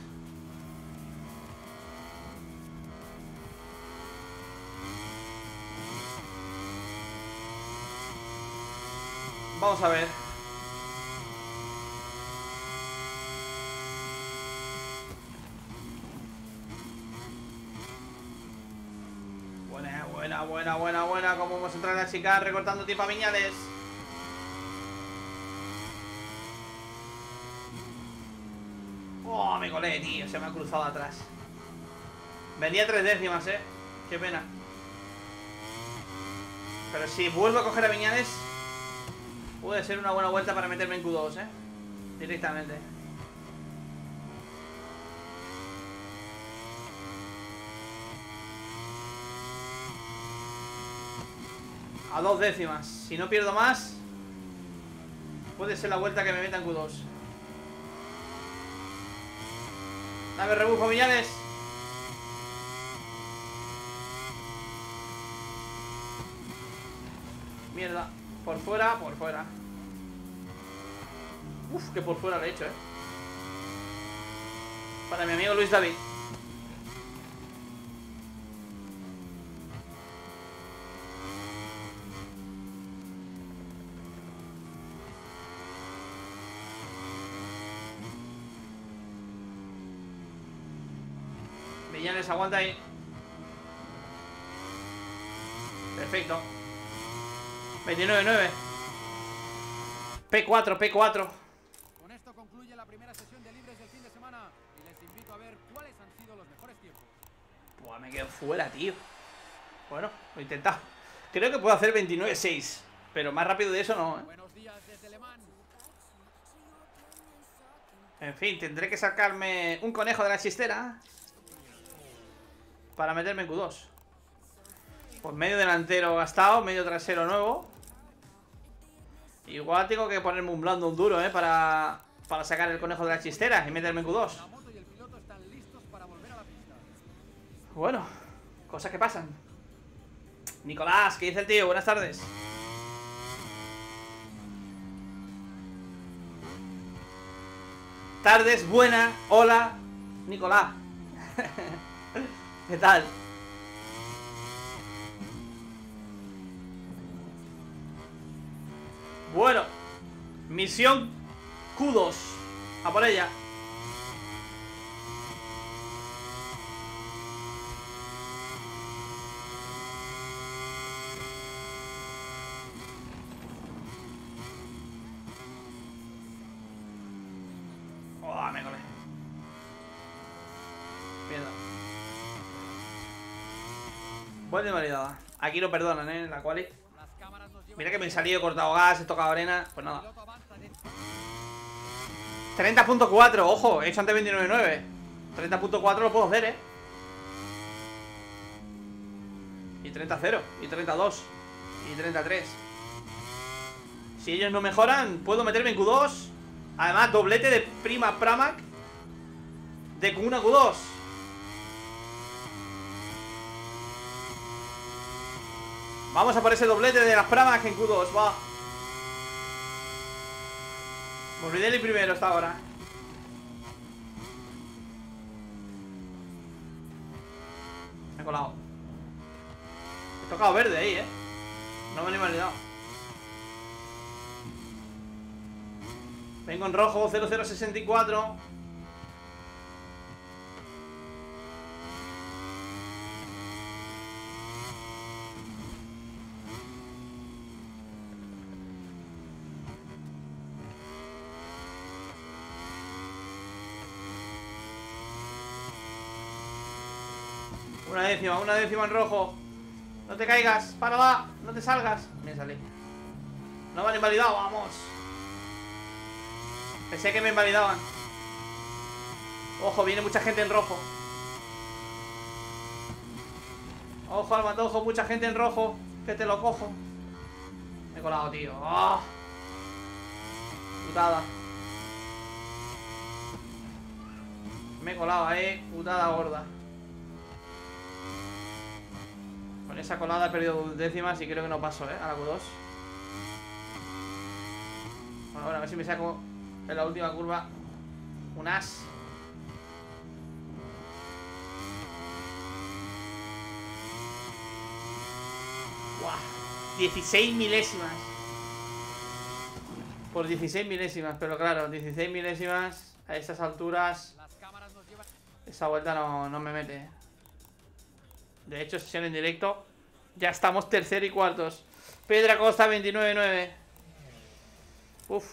Vamos a ver. Buena, buena, buena, buena, buena. Como vamos a entrar en la chica recortando tiempo a Viñales. Oh, me colé, tío. Se me ha cruzado atrás. Venía tres décimas, eh. Qué pena. Pero si vuelvo a coger a Viñales, puede ser una buena vuelta para meterme en Q dos, eh. Directamente. A dos décimas. Si no pierdo más, puede ser la vuelta que me meta en Q dos. Dame rebufo, Viñales. Mierda. Por fuera, por fuera. Uf, que por fuera lo he hecho, eh. Para mi amigo Luis David. Viñales, aguanta ahí. Perfecto. veintinueve nueve. P cuatro, P cuatro. Con esto concluye la primera sesión de libres del fin de semana y les invito a ver cuáles han sido los mejores tiempos. Buah, me quedo fuera, tío. Bueno, lo he intentado. Creo que puedo hacer veintinueve seis, pero más rápido de eso no, ¿eh? Buenos días desde Le Mans. En fin, tendré que sacarme un conejo de la chistera para meterme en Q dos. Pues medio delantero gastado, medio trasero nuevo. Igual tengo que ponerme un blando, un duro, ¿eh? Para, para sacar el conejo de la chistera y meterme en Q dos. La moto y el piloto están listos para volver a la pista. Bueno, cosas que pasan. Nicolás, ¿qué dice el tío? Buenas tardes. Tardes, buena, hola, Nicolás. ¿Qué tal? Bueno, misión Q dos. A por ella. Oh, me colé. Mierda. Buena invalidada. Aquí lo perdonan, eh, la quali. Las cámaras nos llevan. Mira que me he salido, he cortado gas, he tocado arena. Pues El nada. piloto avanza de- treinta punto cuatro, ojo, he hecho antes veintinueve nueve. treinta punto cuatro lo puedo hacer, eh. Y treinta cero, y treinta dos, y treinta tres. Si ellos no mejoran, puedo meterme en Q dos. Además, doblete de Prima Pramac de Q uno a Q dos. Vamos a por ese doblete de las Pramac en Q dos, va. Morbidelli primero hasta ahora. Me he colado. He tocado verde ahí, eh. No me lo he invalidado. Vengo en rojo, cero cero sesenta y cuatro. Una décima, una décima en rojo. No te caigas, para va, no te salgas. Me salí. No me han invalidado, vamos. Pensé que me invalidaban. Ojo, viene mucha gente en rojo. Ojo al matojo, mucha gente en rojo. Que te lo cojo. Me he colado, tío. ¡Oh! Putada. Me he colado, eh. Putada gorda. esa colada he perdido décimas y creo que no paso, ¿eh? A la Q dos. Bueno, bueno, a ver si me saco en la última curva un as. Buah, dieciséis milésimas. Por dieciséis milésimas, pero claro, dieciséis milésimas a estas alturas. Esa vuelta no, no me mete. De hecho, sesión en directo. Ya estamos tercero y cuartos. Pedra Costa veintinueve nueve. Uf.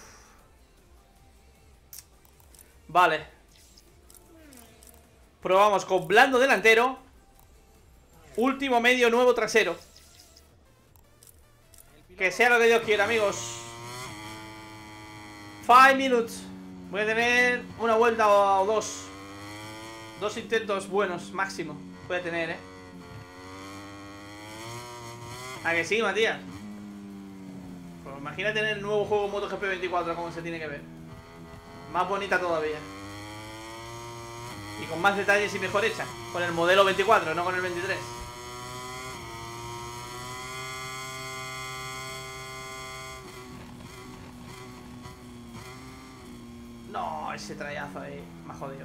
Vale. Probamos con blando delantero. Último medio, nuevo trasero. Que sea lo que Dios quiera, amigos. Five minutes. Voy a tener una vuelta o dos. Dos intentos buenos, máximo. Voy a tener, eh. ¿A que sí, Matías? Pues imagina tener el nuevo juego MotoGP veinticuatro como se tiene que ver. Más bonita todavía. Y con más detalles y mejor hecha. Con el modelo veinticuatro, no con el veintitrés. No, ese trayazo ahí me ha jodido.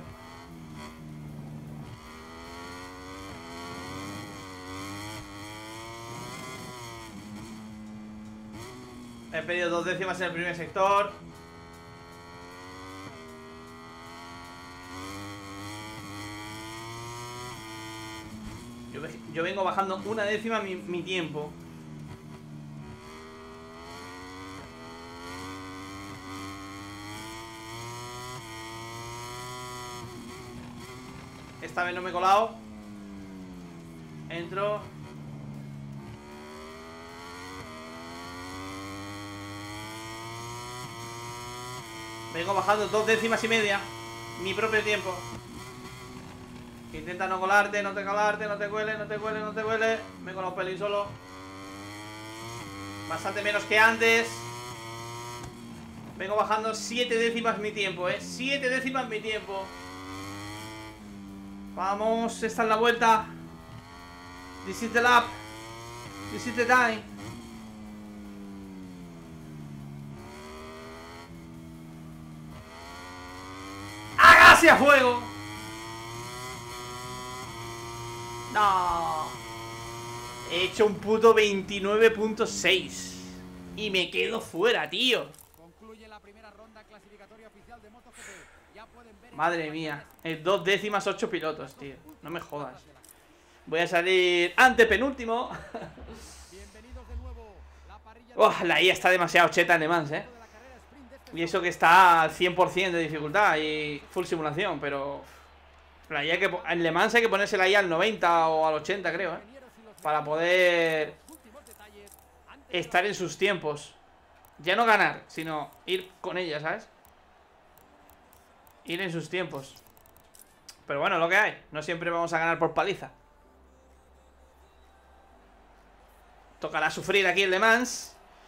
He pedido dos décimas en el primer sector. Yo, yo vengo bajando una décima mi, mi tiempo. Esta vez no me he colado. Entro. Vengo bajando dos décimas y media. Mi propio tiempo. Intenta no colarte, no te colarte, no te cuele, no te cuele, no te cuele. Me he colado un pelín solo. Bastante menos que antes. Vengo bajando siete décimas mi tiempo, eh. siete décimas mi tiempo. Vamos, esta es la vuelta. This is the lap. This is the time. ¡Hágase a fuego! No. He hecho un puto veintinueve punto seis. Y me quedo fuera, tío. Concluye la primera ronda clasificatoria oficial de MotoGP. Ya pueden ver. Madre mía. En dos décimas, ocho pilotos, tío. No me jodas. Voy a salir antepenúltimo. Bienvenidos de nuevo. La parrilla. Oh, la I A está demasiado cheta en Le Mans, eh. Y eso que está al cien por cien de dificultad y full simulación, pero la I A que en Le Mans hay que ponerse la I A al noventa o al ochenta, creo, ¿eh? Para poder estar en sus tiempos. Ya no ganar, sino ir con ella, ¿sabes? Ir en sus tiempos. Pero bueno, lo que hay. No siempre vamos a ganar por paliza. Tocará sufrir aquí en Le Mans.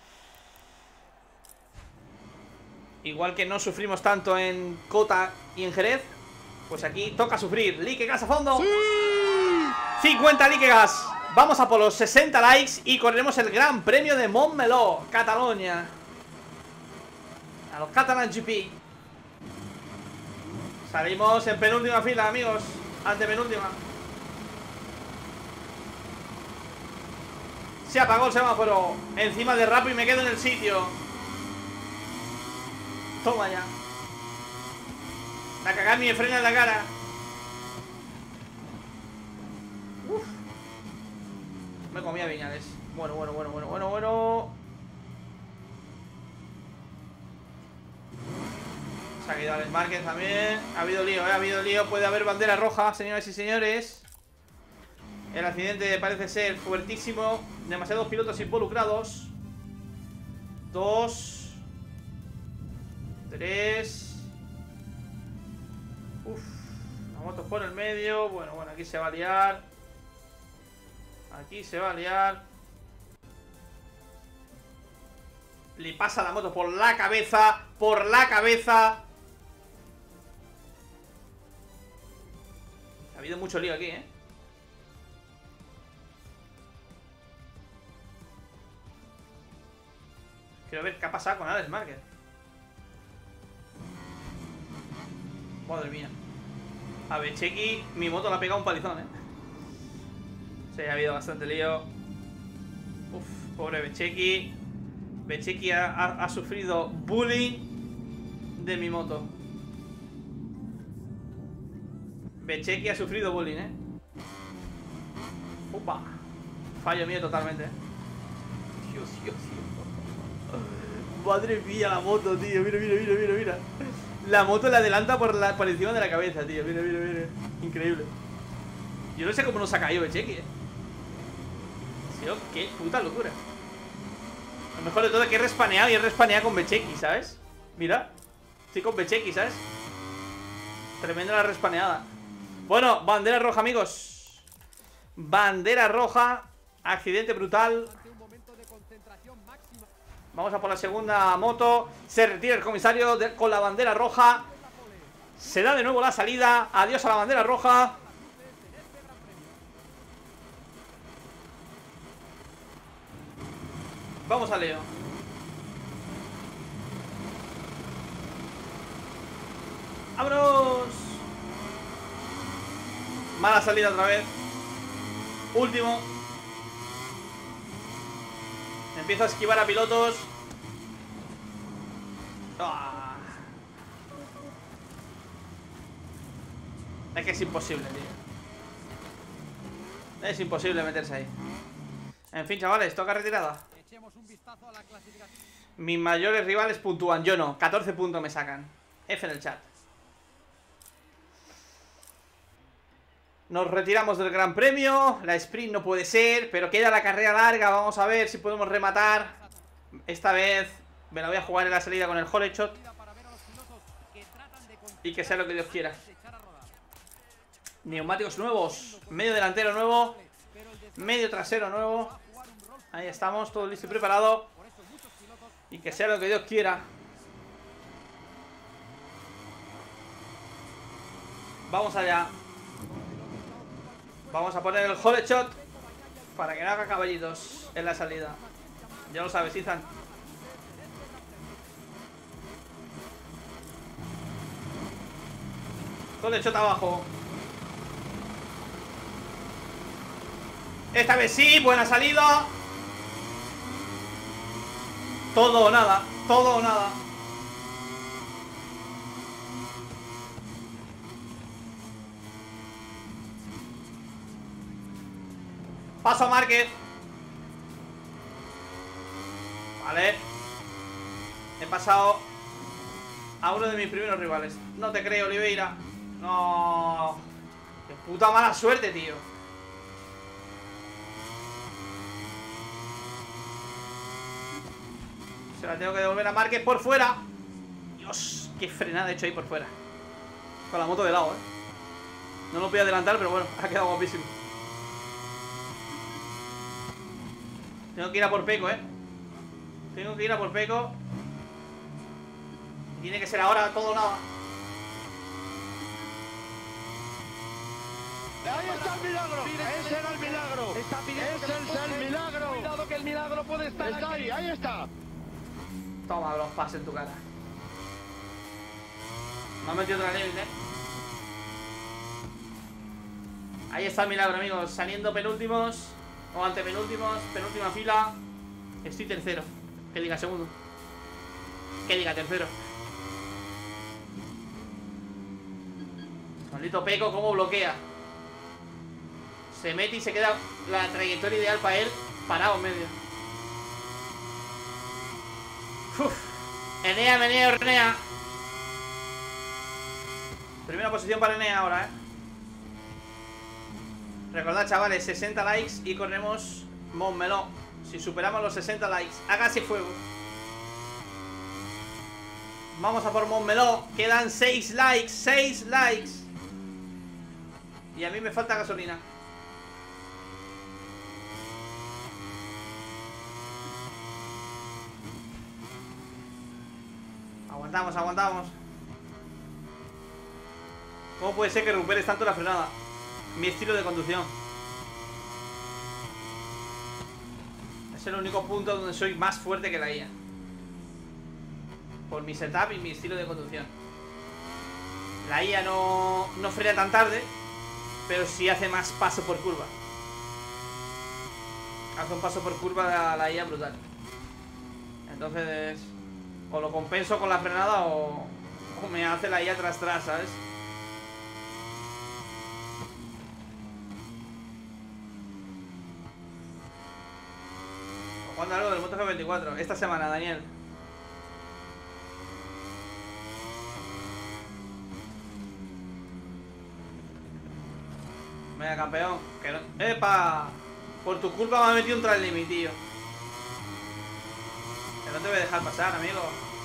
Igual que no sufrimos tanto en Cota y en Jerez, pues aquí toca sufrir. Like Gas a fondo. ¡Sí! cincuenta Like Gas. Vamos a por los sesenta likes y correremos el Gran Premio de Montmeló, Cataluña. A los Catalan G P. Salimos en penúltima fila, amigos. Antepenúltima. Se apagó el semáforo encima de Rapo y me quedo en el sitio. Toma ya. La cagada me frena en la cara. Uf. Me comía Viñales. Bueno, bueno, bueno, bueno, bueno, bueno. Se ha quedado Alex Márquez también. Ha habido lío, ¿eh? Ha habido lío. Puede haber bandera roja, señoras y señores. El accidente parece ser fuertísimo. Demasiados pilotos involucrados. Dos. Tres. Uf. La moto por el medio. Bueno, bueno, aquí se va a liar. Aquí se va a liar. Le pasa la moto por la cabeza. Por la cabeza. Ha habido mucho lío aquí, ¿eh? Quiero ver qué ha pasado con Alex Márquez. Madre mía. A Bezzecchi, mi moto le ha pegado un palizón, eh. Sí, ha habido bastante lío. Uf, pobre Bezzecchi. Bezzecchi ha, ha, ha sufrido bullying de mi moto. Bezzecchi ha sufrido bullying, eh. Upa. Fallo mío totalmente, eh. Dios, Dios, Dios. Madre mía, la moto, tío. Mira, mira, mira, mira, mira. La moto le adelanta por, la, por encima de la cabeza, tío. Mira, mira, mira. Increíble. Yo no sé cómo nos ha caído Bezzecchi, eh. Tío, qué puta locura. Lo mejor de todo es que he respaneado y he respaneado con Bezzecchi, ¿sabes? Mira. Estoy con Bezzecchi, ¿sabes? Tremenda la respaneada. Bueno, bandera roja, amigos. Bandera roja. Accidente brutal. Vamos a por la segunda moto. Se retira el comisario de, con la bandera roja. Se da de nuevo la salida. Adiós a la bandera roja. Vamos a Leo. ¡Vámonos! Mala salida otra vez. Último. Empiezo a esquivar a pilotos. ¡Ah! Es que es imposible, tío. Es imposible meterse ahí. En fin, chavales, toca retirada. Mis mayores rivales puntúan, yo no. catorce puntos me sacan. F en el chat. Nos retiramos del Gran Premio. La sprint no puede ser, pero queda la carrera larga. Vamos a ver si podemos rematar. Esta vez me la voy a jugar en la salida con el Hole Shot. Y que sea lo que Dios quiera. Neumáticos nuevos. Medio delantero nuevo. Medio trasero nuevo. Ahí estamos, todo listo y preparado. Y que sea lo que Dios quiera. Vamos allá. Vamos a poner el Hole Shot para que no haga caballitos en la salida. Ya lo sabes, Ethan. Hole Shot abajo. Esta vez sí, buena salida. Todo o nada, todo o nada. Paso a Márquez. Vale. He pasado a uno de mis primeros rivales. No te creo, Oliveira. No. Qué puta mala suerte, tío. Se la tengo que devolver a Márquez por fuera. Dios, qué frenada he hecho ahí por fuera. Con la moto de lado, eh. No lo voy a adelantar, pero bueno, ha quedado guapísimo. Tengo que ir a por Peco, eh. Tengo que ir a por Peco. Tiene que ser ahora todo o nada. Ahí está el milagro. Ese era el milagro. Ese es el milagro. Cuidado que el milagro puede estar Está ahí, ahí está. Toma los pases en tu cara. Me ha metido otra nivel, eh. Ahí está el milagro, amigos. Saliendo penúltimos. O antepenúltimos. Penúltima fila. Estoy tercero. Que diga segundo. Que diga tercero. Maldito Peco, cómo bloquea. Se mete y se queda la trayectoria ideal para él. Parado en medio. Uf. Enea, meneo, Enea. Primera posición para Enea ahora, eh. Recordad, chavales, sesenta likes y corremos Montmeló. Si superamos los sesenta likes, hágase fuego. Vamos a por Montmeló. Quedan seis likes, seis likes. Y a mí me falta gasolina. Aguantamos, aguantamos. ¿Cómo puede ser que recuperes tanto la frenada? Mi estilo de conducción. Es el único punto donde soy más fuerte que la I A. por mi setup y mi estilo de conducción. La I A no, no frena tan tarde, pero sí hace más paso por curva. Hace un paso por curva la, la I A brutal. Entonces, o lo compenso con la frenada o, o me hace la I A tras tras, ¿sabes? ¿Cuándo algo del MotoGP veinticuatro? Esta semana, Daniel. Venga, campeón. Que no... ¡Epa! Por tu culpa me ha metido un tras limit, tío. Que no te voy a dejar pasar, amigo.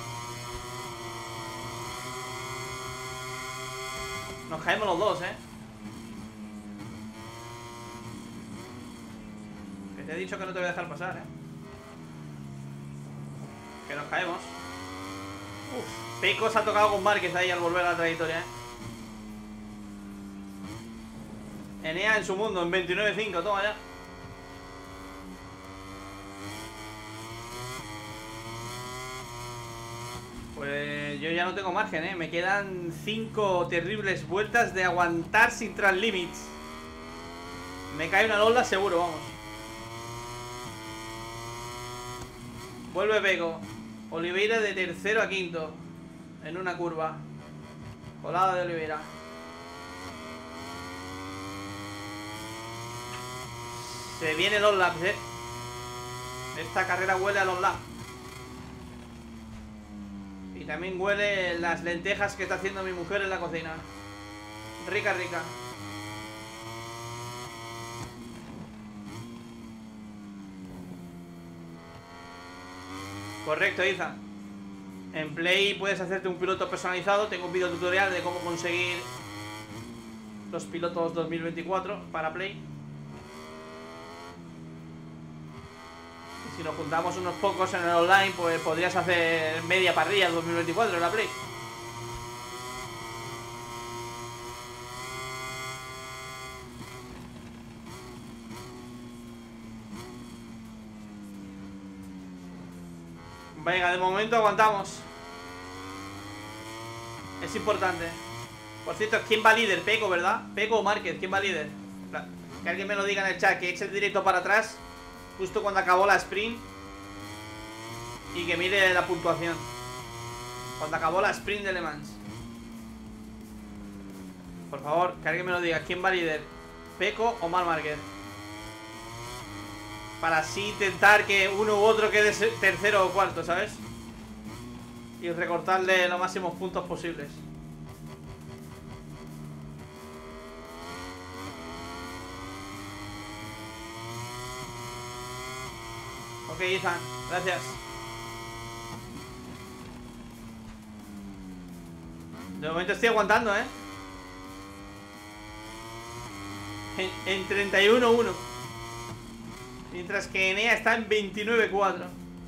Nos caemos los dos, eh. Que te he dicho que no te voy a dejar pasar, eh. Que nos caemos. Uf, Pecco se ha tocado con Márquez ahí al volver a la trayectoria, eh. Enea en su mundo, en veintinueve cinco, toma ya. Pues yo ya no tengo margen, eh. Me quedan cinco terribles vueltas de aguantar sin tras limits. Me cae una Lola seguro, vamos. Vuelve Pecco. Oliveira de tercero a quinto en una curva. Colada de Oliveira. Se viene los laps, eh. Esta carrera huele a los laps. Y también huele las lentejas que está haciendo mi mujer en la cocina. Rica, rica. Correcto, Iza. En Play puedes hacerte un piloto personalizado. Tengo un video tutorial de cómo conseguir los pilotos dos mil veinticuatro para Play. Y si nos juntamos unos pocos en el online, pues podrías hacer media parrilla dos mil veinticuatro en la Play. Venga, de momento aguantamos. Es importante. Por cierto, ¿quién va líder? Pecco, ¿verdad? Pecco o Márquez, ¿quién va líder? Que alguien me lo diga en el chat. Que eche el directo para atrás justo cuando acabó la sprint y que mire la puntuación cuando acabó la sprint de Le Mans. Por favor, que alguien me lo diga. ¿Quién va líder? ¿Pecco o Marc Márquez? Para así intentar que uno u otro quede tercero o cuarto, ¿sabes? Y recortarle los máximos puntos posibles. Ok, Ethan, gracias. De momento estoy aguantando, ¿eh? En, en treinta y uno uno. Mientras que Enea está en veintinueve cuatro.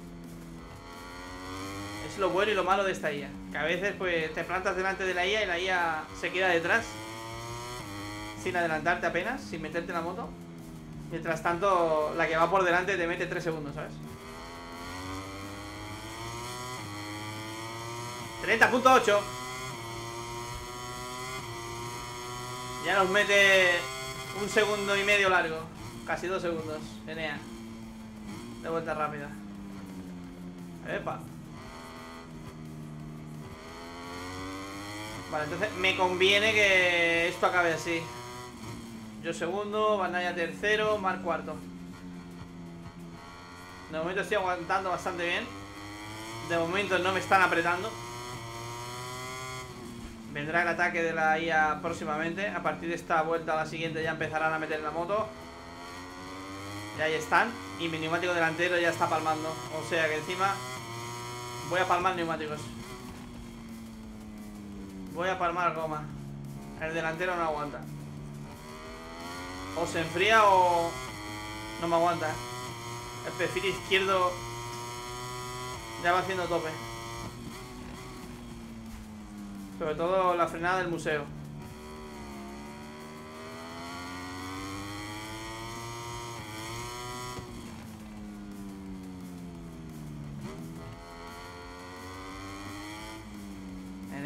Es lo bueno y lo malo de esta I A. Que a veces pues te plantas delante de la I A y la I A se queda detrás sin adelantarte apenas, sin meterte en la moto. Mientras tanto, la que va por delante te mete tres segundos, ¿sabes? treinta punto ocho. Ya nos mete un segundo y medio largo. Casi dos segundos, Enea. De vuelta rápida. Epa. Vale, entonces me conviene que esto acabe así. Yo segundo, Bandaya tercero, Marc cuarto. De momento estoy aguantando bastante bien. De momento no me están apretando. Vendrá el ataque de la I A próximamente. A partir de esta vuelta a la siguiente ya empezarán a meter la moto. Y ahí están. Y mi neumático delantero ya está palmando. O sea que encima voy a palmar neumáticos. Voy a palmar goma. El delantero no aguanta. O se enfría o no me aguanta. El perfil izquierdo ya va haciendo tope. Sobre todo la frenada del museo.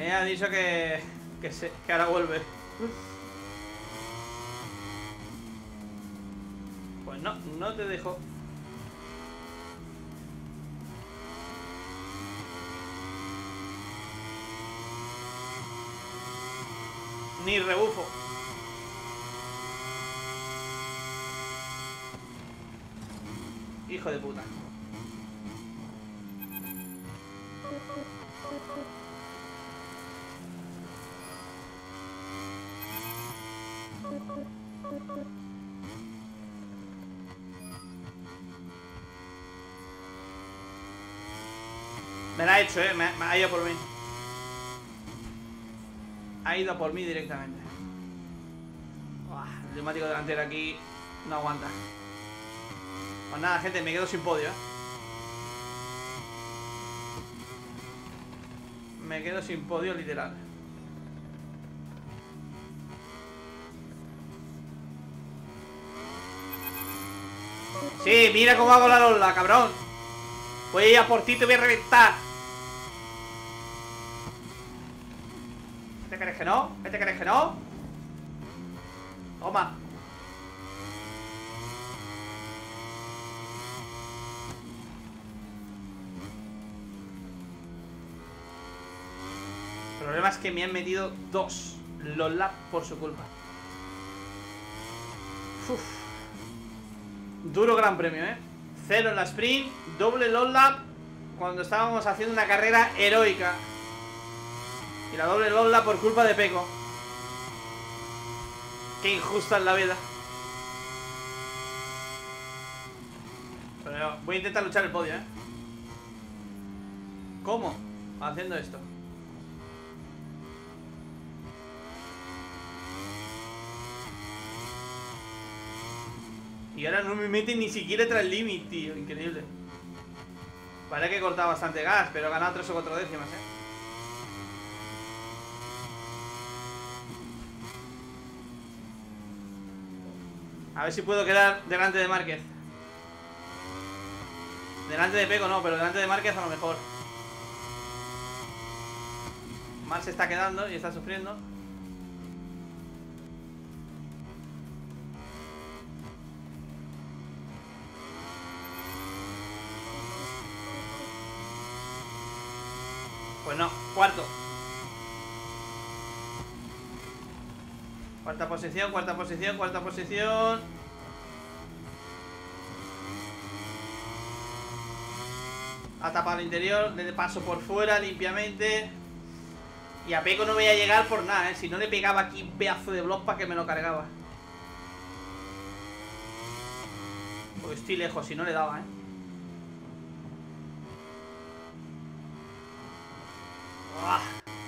Me ha dicho que, que, se, que ahora vuelve. Pues no, no te dejo. Ni rebufo. Hijo de puta. Me la ha hecho, eh. Me, me ha ido por mí. Ha ido por mí directamente. Uah, el neumático delantero aquí no aguanta. Pues nada, gente, me quedo sin podio, ¿eh? Me quedo sin podio, literal. Sí, mira cómo hago la Lola, cabrón. Voy a por ti, te voy a reventar. ¿Qué te crees que no? ¿Qué te crees que no? Toma. El problema es que me han metido dos Lola por su culpa. Uf. Duro gran premio, eh. Cero en la sprint, doble Lola cuando estábamos haciendo una carrera heroica. Y la doble Lola por culpa de Peco. Qué injusta es la vida. Pero voy a intentar luchar el podio, eh. ¿Cómo? Haciendo esto. Y ahora no me meten ni siquiera tras el límite, tío. Increíble. Parece que he cortado bastante gas, pero he ganado tres o cuatro décimas, eh. A ver si puedo quedar delante de Márquez. Delante de Peco no, pero delante de Márquez a lo mejor. Mar se está quedando y está sufriendo. Pues no, cuarto. Cuarta posición, cuarta posición, cuarta posición. Ha tapado el interior, le paso por fuera limpiamente. Y a Peco no voy a llegar por nada, ¿eh? Si no le pegaba aquí un pedazo de block para que me lo cargaba. Pues estoy lejos, si no le daba, ¿eh? ¡Ah!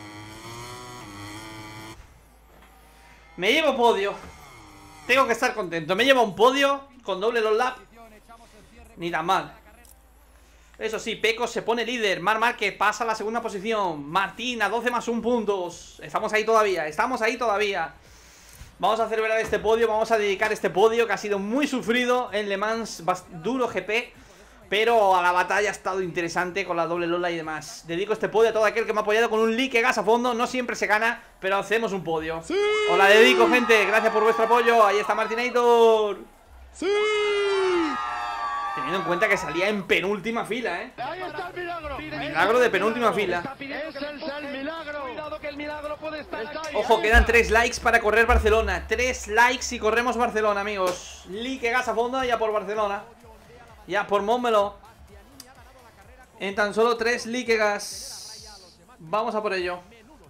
Me llevo podio. Tengo que estar contento. Me llevo un podio con doble los lap. Ni tan mal. Eso sí, Peco se pone líder. Marc Márquez pasa a la segunda posición. Martín a doce más un puntos. Estamos ahí todavía, estamos ahí todavía. Vamos a celebrar este podio. Vamos a dedicar este podio que ha sido muy sufrido en Le Mans, duro G P. Pero a la batalla ha estado interesante con la doble Lola y demás. Dedico este podio a todo aquel que me ha apoyado con un like gas a fondo. No siempre se gana, pero hacemos un podio. ¡Sí! Os la dedico, gente. Gracias por vuestro apoyo. Ahí está Martinator. ¡Sí! Teniendo en cuenta que salía en penúltima fila, ¿eh? Ahí está el milagro. Milagro de penúltima fila. Es el, el milagro. Cuidado que el milagro puede estar aquí. Ojo, quedan tres likes para correr Barcelona. Tres likes y corremos Barcelona, amigos. Like gas a fondo ya por Barcelona. Ya por Montmeló. En tan solo tres Likegas. Vamos a por ello.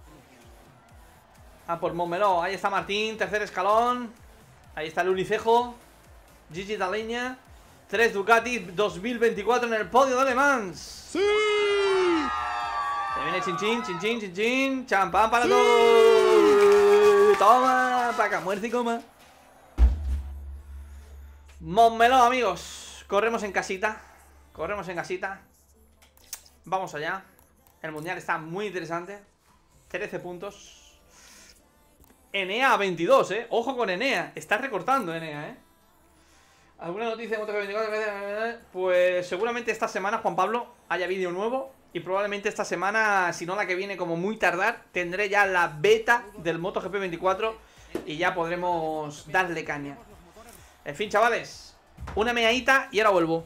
A por Montmeló. Ahí está Martín, tercer escalón. Ahí está el Unicejo. Gigi Daleña. Tres Ducati dos mil veinticuatro en el podio de Le Mans. ¡Sí! Se viene chin chin, chin chin, chin chin. Champán para sí. Todos. Toma, para acá, muerte y coma. Montmeló, amigos. Corremos en casita. Corremos en casita. Vamos allá. El mundial está muy interesante. trece puntos. Enea veintidós, eh. Ojo con Enea. Está recortando Enea, eh. ¿Alguna noticia de MotoGP veinticuatro? Pues seguramente esta semana, Juan Pablo, haya vídeo nuevo. Y probablemente esta semana, si no la que viene como muy tardar, tendré ya la beta del MotoGP veinticuatro y ya podremos darle caña. En fin, chavales, una meadita y ahora vuelvo.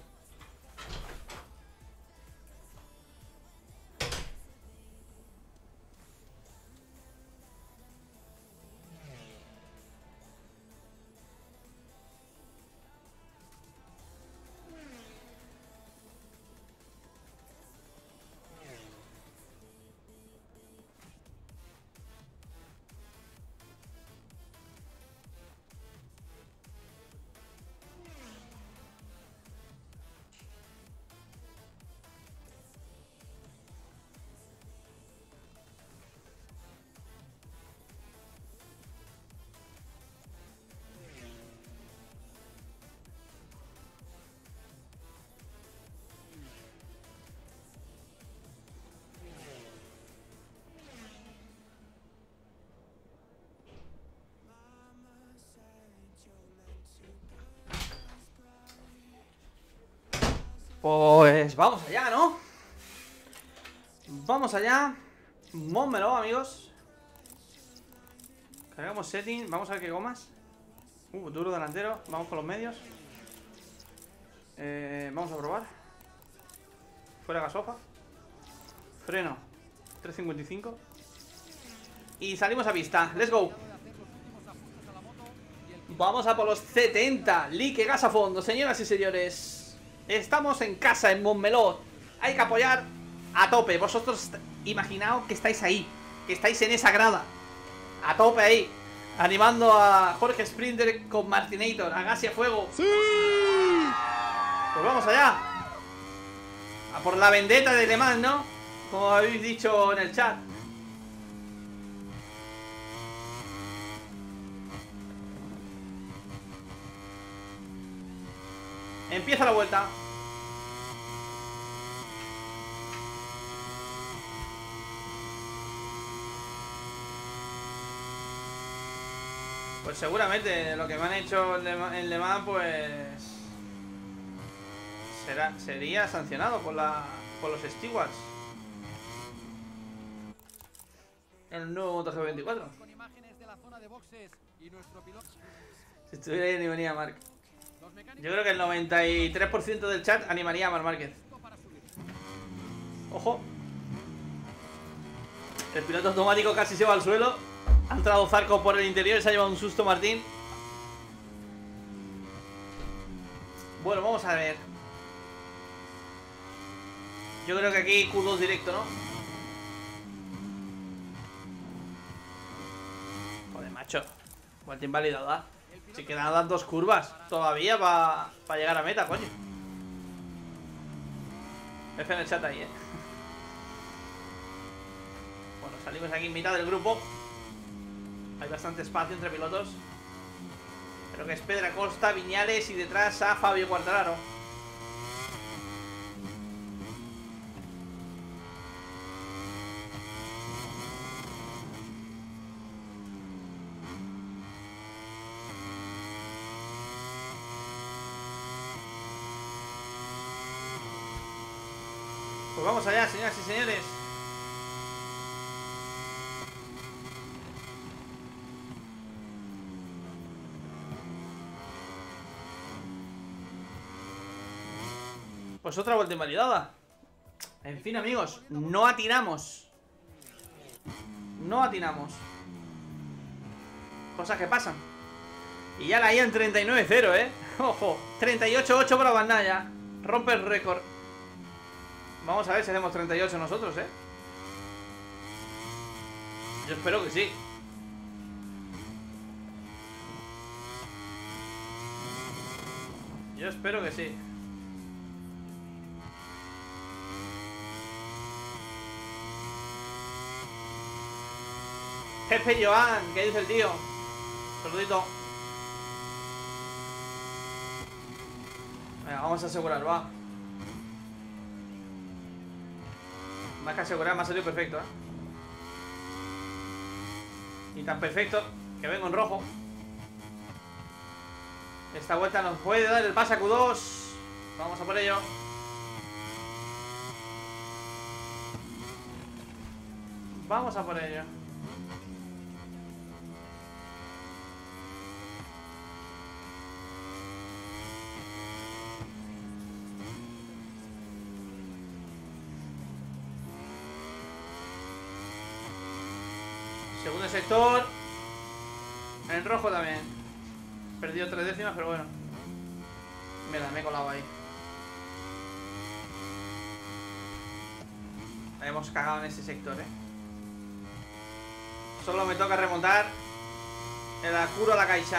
Pues vamos allá, ¿no? Vamos allá. Mónmelo, amigos. Cargamos setting. Vamos a ver qué gomas. Uh, duro delantero. Vamos con los medios. eh, Vamos a probar. Fuera gasofa. Freno tres cincuenta y cinco. Y salimos a pista. Let's go. Vamos a por los setenta. Lique gas a fondo, señoras y señores. Estamos en casa, en Montmeló. Hay que apoyar a tope. Vosotros imaginaos que estáis ahí, que estáis en esa grada, a tope ahí, animando a Jorge Sprinter con Martinator, a gas y a fuego. ¡Sí! Pues vamos allá. A por la vendetta de Le Mans, ¿no? Como habéis dicho en el chat. Empieza la vuelta. Pues seguramente lo que me han hecho en Le Mans, pues será, sería sancionado por la por los stewards en el nuevo MotoGP veinticuatro. Si estuviera ahí animaría a Marc. Yo creo que el noventa y tres por ciento del chat animaría a Marc Márquez. Ojo. El piloto automático casi se va al suelo. Ha entrado Zarco por el interior y se ha llevado un susto Martín. Bueno, vamos a ver. Yo creo que aquí Q dos directo, ¿no? Joder, macho. Vuelta invalidada. Si quedan dos curvas todavía para pa llegar a meta, coño. F en el chat ahí, eh. Bueno, salimos aquí en mitad del grupo. Hay bastante espacio entre pilotos. Creo que es Pedro Acosta, Viñales y detrás a Fabio Quartararo. Pues vamos allá, señoras y señores. Pues otra vuelta invalidada. En fin, amigos, no atinamos. No atinamos. Cosas que pasan. Y ya la hay en treinta y nueve cero, eh. Ojo, treinta y ocho ocho para Bandaya. Rompe el récord. Vamos a ver si hacemos treinta y ocho nosotros, eh. Yo espero que sí. Yo espero que sí. Jefe Joan, ¿qué dice el tío? Saludito. Venga, vamos a asegurar, va. Más que asegurar, me ha salido perfecto, ¿eh? Y tan perfecto que vengo en rojo. Esta vuelta nos puede dar el pase a Q dos. Vamos a por ello. Vamos a por ello. Segundo sector. En rojo también. Perdido tres décimas, pero bueno. Mira, me he colado ahí. La hemos cagado en ese sector, eh. Solo me toca remontar el Acuro a la Caixa.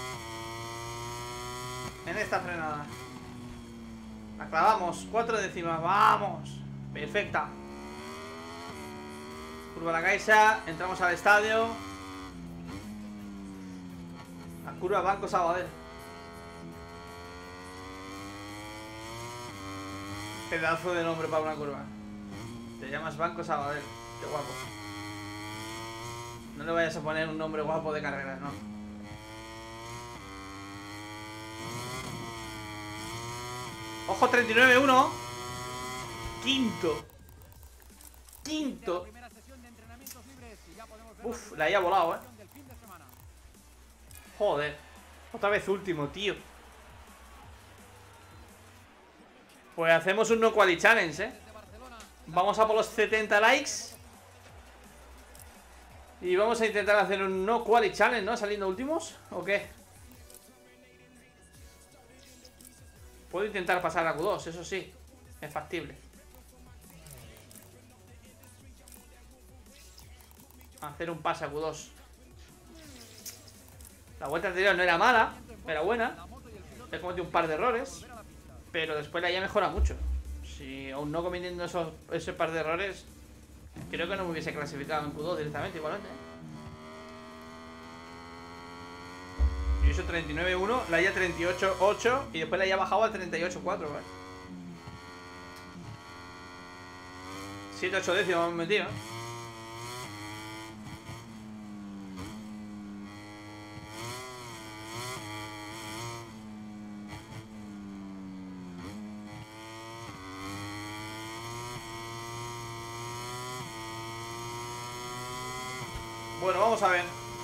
En esta frenada. La clavamos, cuatro décimas, vamos. Perfecta. Curva a la Caixa, entramos al estadio. La curva Banco Sabadell. Pedazo de nombre para una curva. Te llamas Banco Sabadell. Qué guapo. No le vayas a poner un nombre guapo de carrera, no. Ojo, treinta y nueve uno. Quinto. Quinto. Uf, la había volado, eh. Joder. Otra vez último, tío. Pues hacemos un no quali challenge, eh. Vamos a por los setenta likes. Y vamos a intentar hacer un no quali challenge, ¿no? Saliendo últimos, ¿o qué? Puedo intentar pasar a Q dos, eso sí. Es factible. Hacer un pase a Q dos. La vuelta anterior no era mala, era buena. He cometido un par de errores, pero después la ya mejora mucho. Si aún no cometiendo esos, ese par de errores, creo que no me hubiese clasificado en Q dos directamente, igualmente. Yo hice treinta y nueve uno, la ya treinta y ocho ocho y después la ya bajado al treinta y ocho cuatro, ¿vale? siete ocho décimos hemos metido, ¿eh? Bueno, vamos a ver.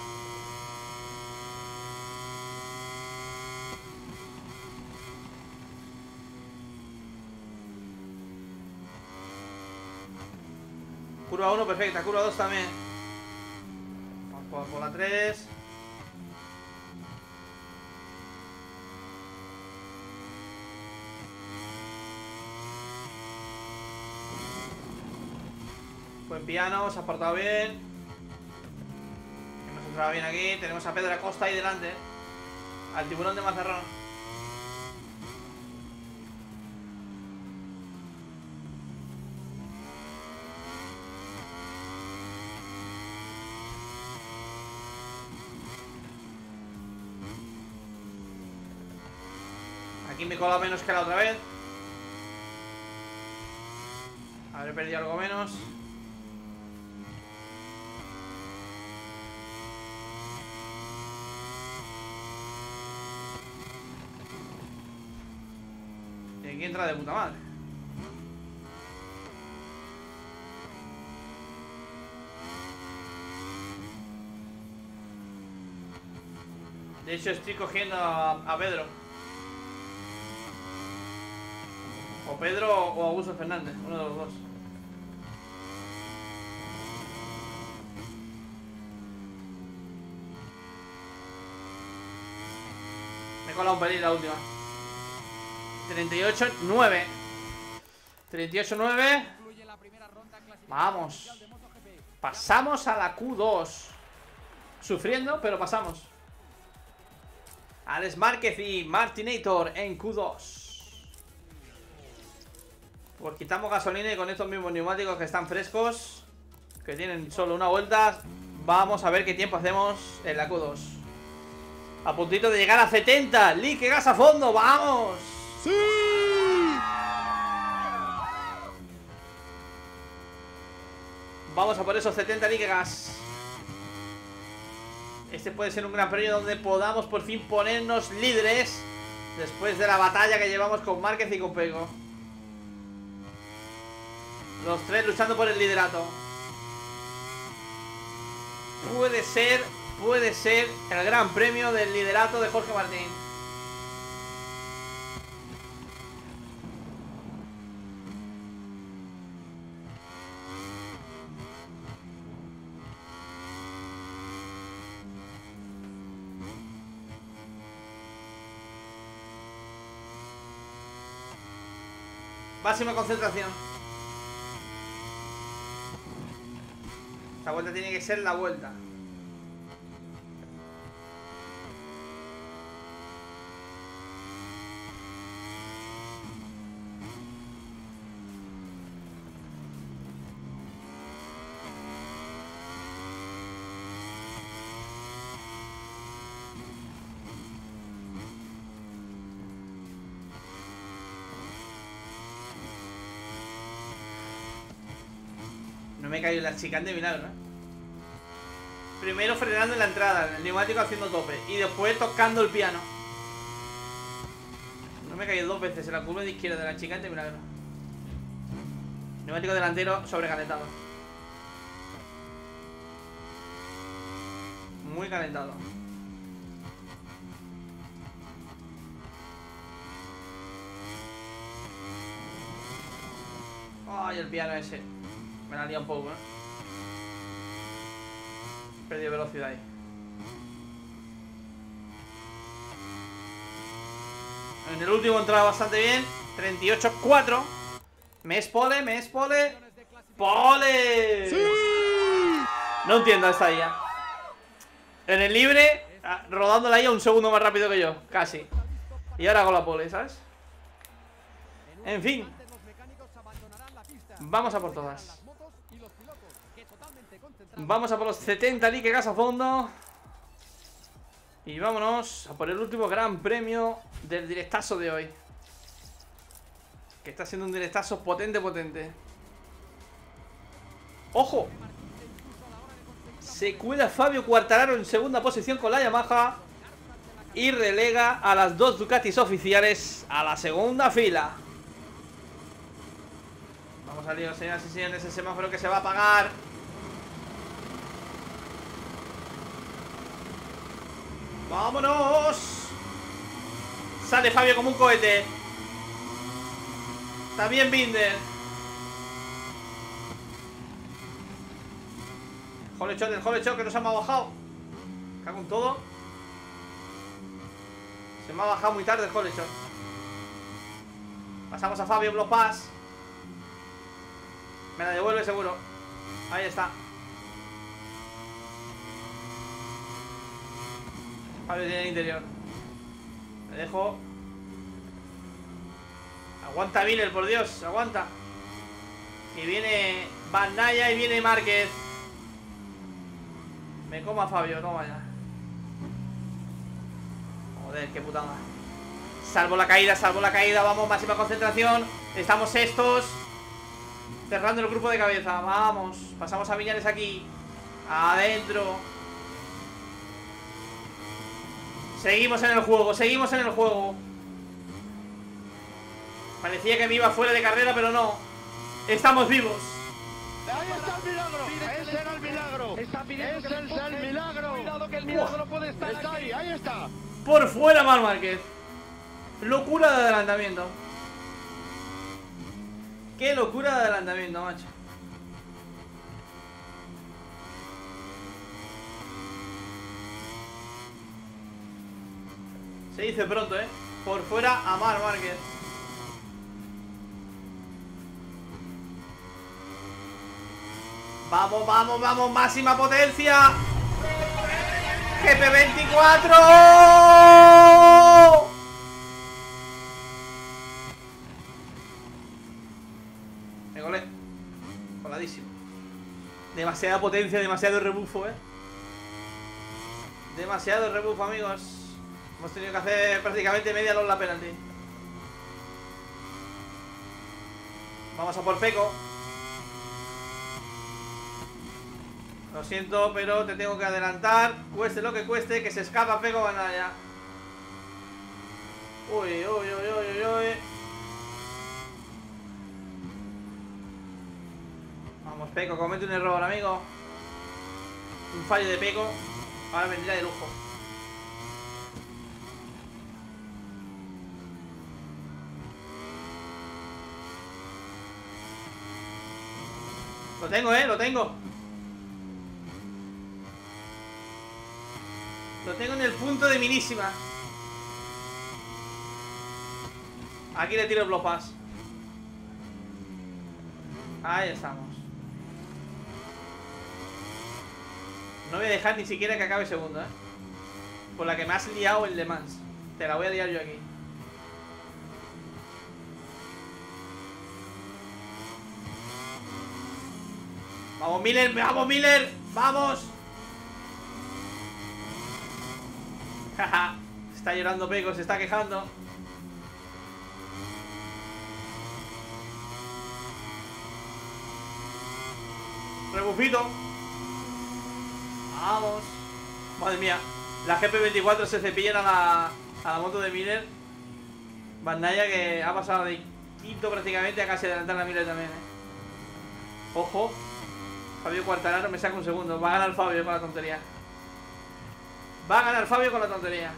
Curva uno, perfecta. Curva dos también. Vamos por la tres. Buen piano, se ha portado bien. Hemos entrado bien aquí. Tenemos a Pedro Acosta ahí delante. Al tiburón de Mazarrón. Aquí me cola menos que la otra vez. Habré perdido algo menos. Y aquí entra de puta madre. De hecho estoy cogiendo a, a Pedro. O Pedro o Augusto Fernández, uno de los dos. Me he colado un pelín la última. treinta y ocho nueve. treinta y ocho nueve. Vamos. Pasamos a la Q dos. Sufriendo, pero pasamos. Alex Márquez y Martinator en Q dos. Pues quitamos gasolina y con estos mismos neumáticos que están frescos, que tienen solo una vuelta, vamos a ver qué tiempo hacemos en la Q dos. A puntito de llegar a setenta. Lique gas a fondo, ¡vamos! ¡Sí! Vamos a por esos setenta lique gas. Este puede ser un gran premio donde podamos por fin ponernos líderes después de la batalla que llevamos con Márquez y con Pego. Los tres luchando por el liderato. puede ser, puede ser el gran premio del liderato de Jorge Martín. Máxima concentración. Esta vuelta tiene que ser la vuelta. No me he caído en la chicane de milagro, ¿eh? Primero frenando en la entrada, el neumático haciendo tope y después tocando el piano. No me he caído dos veces en la curva de izquierda de la chicane de milagro. Neumático delantero sobrecalentado. Muy calentado. Ay, el piano ese. Me la lía un poco, ¿eh? Perdido velocidad ahí. En el último entraba bastante bien. treinta y ocho cuatro. Me es pole, me es pole. ¡Pole! ¡Sí! No entiendo esta I A. En el libre, rodando la I A un segundo más rápido que yo. Casi. Y ahora hago la pole, ¿sabes? En fin. Vamos a por todas. Vamos a por los setenta likes gas a fondo. Y vámonos a por el último gran premio del directazo de hoy. Que está siendo un directazo potente, potente. ¡Ojo! Se cuela Fabio Quartararo en segunda posición con la Yamaha. Y relega a las dos Ducatis oficiales a la segunda fila. Vamos a lío, señoras y señores, el semáforo que se va a apagar. ¡Vámonos! Sale Fabio como un cohete. Está bien Binder. Holy shot, el holy shot que nos ha bajado. Cago en todo. Se me ha bajado muy tarde el holy shot. Pasamos a Fabio Block Pass. Me la devuelve seguro. Ahí está. Fabio tiene el interior. Me dejo. Aguanta Miller, por Dios, aguanta. Y viene Van Naya y viene Márquez. Me coma Fabio, toma ya. Joder, qué putada. Salvo la caída, salvo la caída. Vamos, máxima concentración. Estamos sextos. Cerrando el grupo de cabeza. Vamos, pasamos a Viñales aquí. Adentro. Seguimos en el juego, seguimos en el juego. Parecía que me iba fuera de carrera, pero no. Estamos vivos. Ahí está el milagro. Ese era el milagro. Ese es el milagro. Cuidado que el milagro puede estar. Está ahí, ahí está. Por fuera Marc Márquez. Locura de adelantamiento. Qué locura de adelantamiento, macho. Se dice pronto, ¿eh? Por fuera a Marc Márquez. Vamos, vamos, vamos, máxima potencia. G P veinticuatro. Me colé. Coladísimo. Demasiada potencia, demasiado rebufo, eh. Demasiado rebufo, amigos. Hemos tenido que hacer prácticamente media lona penalty. Vamos a por Peco. Lo siento, pero te tengo que adelantar. Cueste lo que cueste, que se escapa Peco Banaya. Uy, uy, uy, uy, uy, uy. Vamos, Peco, comete un error, amigo. Un fallo de Pecco. Ahora vendría de lujo. Lo tengo, eh, lo tengo. Lo tengo en el punto de minísima. Aquí le tiro el block pass. Ahí estamos. No voy a dejar ni siquiera que acabe segundo, eh. Por la que me has liado el Le Mans. Te la voy a liar yo aquí. Vamos Miller, vamos Miller, vamos. Jaja, está llorando Pecco, se está quejando. Rebufito. Vamos. Madre mía. La G P veinticuatro se cepillan a la, a la moto de Miller. Bandaya que ha pasado de quinto prácticamente a casi adelantar a Miller también, eh. Ojo. Fabio Quartararo me saca un segundo. Va a ganar Fabio con la tontería. Va a ganar Fabio con la tontería.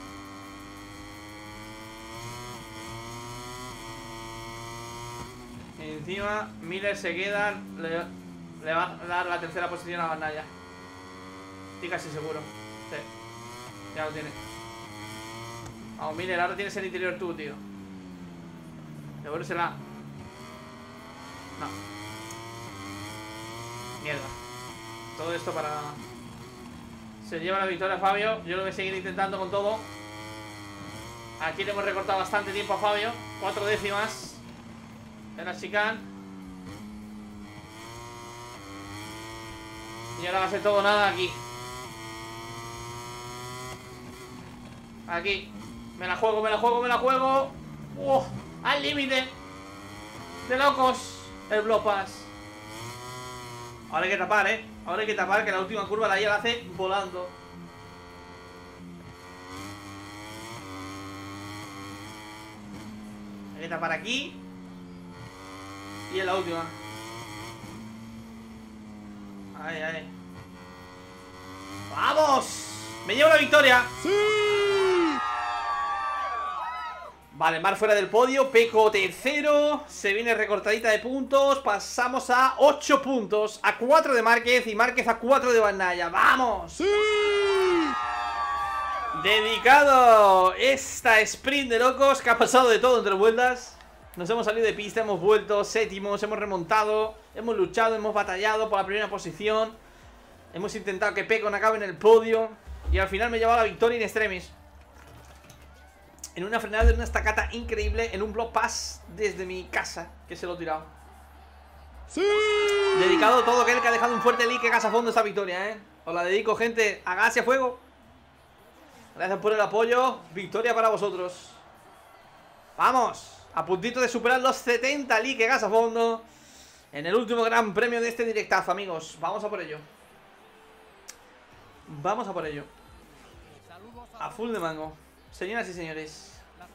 Y encima Miller se queda. Le, le va a dar la tercera posición a Bandaya. Estoy casi seguro. Sí. Ya lo tiene. Vamos Miller, ahora tienes el interior tú, tío. Devuélvesela. No. Mierda. Todo esto para... Se lleva la victoria Fabio. Yo lo voy a seguir intentando con todo. Aquí le hemos recortado bastante tiempo a Fabio. Cuatro décimas en la chicane. Y ahora va a ser todo nada aquí. Aquí. Me la juego, me la juego, me la juego. ¡Oh! Al límite. De locos. El block pass. Ahora hay que tapar, eh. Ahora hay que tapar, que la última curva la la hace volando. Hay que tapar aquí. Y en la última. Ahí, ahí. ¡Vamos! ¡Me llevo la victoria! ¡Sí! Vale, Marc fuera del podio. Pecco tercero. Se viene recortadita de puntos. Pasamos a ocho puntos. A cuatro de Márquez. Y Márquez a cuatro de Bandaya. ¡Vamos! ¡Sí! Dedicado esta sprint de locos que ha pasado de todo entre vueltas. Nos hemos salido de pista, hemos vuelto séptimos, hemos remontado, hemos luchado, hemos batallado por la primera posición. Hemos intentado que Pecco no acabe en el podio. Y al final me he llevado la victoria in extremis. En una frenada de una estacata increíble. En un block pass desde mi casa, que se lo he tirado. ¡Sí! Dedicado a todo aquel que ha dejado un fuerte like gas a fondo esta victoria, ¿eh? Os la dedico, gente, a gas y a fuego. Gracias por el apoyo. Victoria para vosotros. ¡Vamos! A puntito de superar los setenta likes gas a fondo en el último gran premio de este directazo, amigos. Vamos a por ello. Vamos a por ello. A full de mango. Señoras y señores.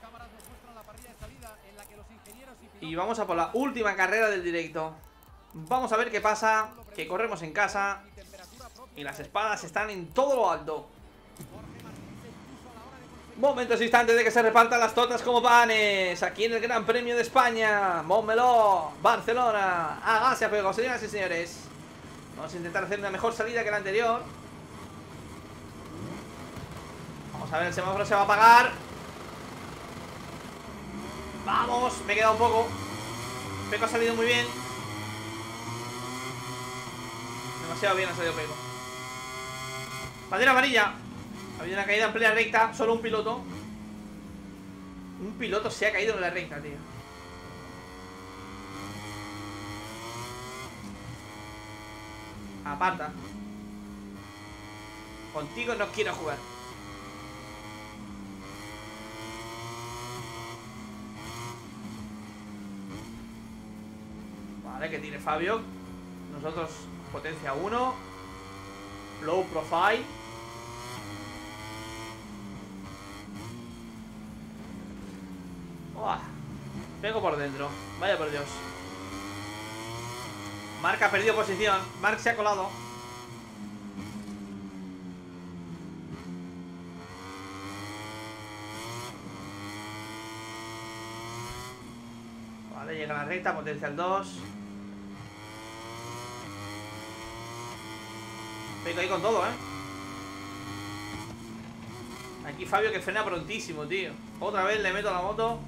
Y vamos a por la última carrera del directo. Vamos a ver qué pasa. Que corremos en casa. Y las espadas están en todo lo alto. Momentos instantes de que se repartan las tortas como panes. Aquí en el Gran Premio de España. Montmeló, Barcelona. Hágase a fuego, señoras y señores. Vamos a intentar hacer una mejor salida que la anterior. Vamos a ver, el semáforo se va a apagar. Vamos, me he quedado un poco. Pecco ha salido muy bien. Demasiado bien ha salido Pecco. Bandera amarilla. Ha habido una caída en plena recta. Solo un piloto. Un piloto se ha caído en la recta, tío. Aparta. Contigo no quiero jugar. Vale, que tiene Fabio. Nosotros potencia uno. Low profile. Oh, Pecco por dentro. Vaya por Dios. Marc ha perdido posición. Marc se ha colado. Llega a la recta, potencia al dos. Peco ahí con todo, ¿eh? Aquí Fabio que frena prontísimo, tío. Otra vez le meto la moto.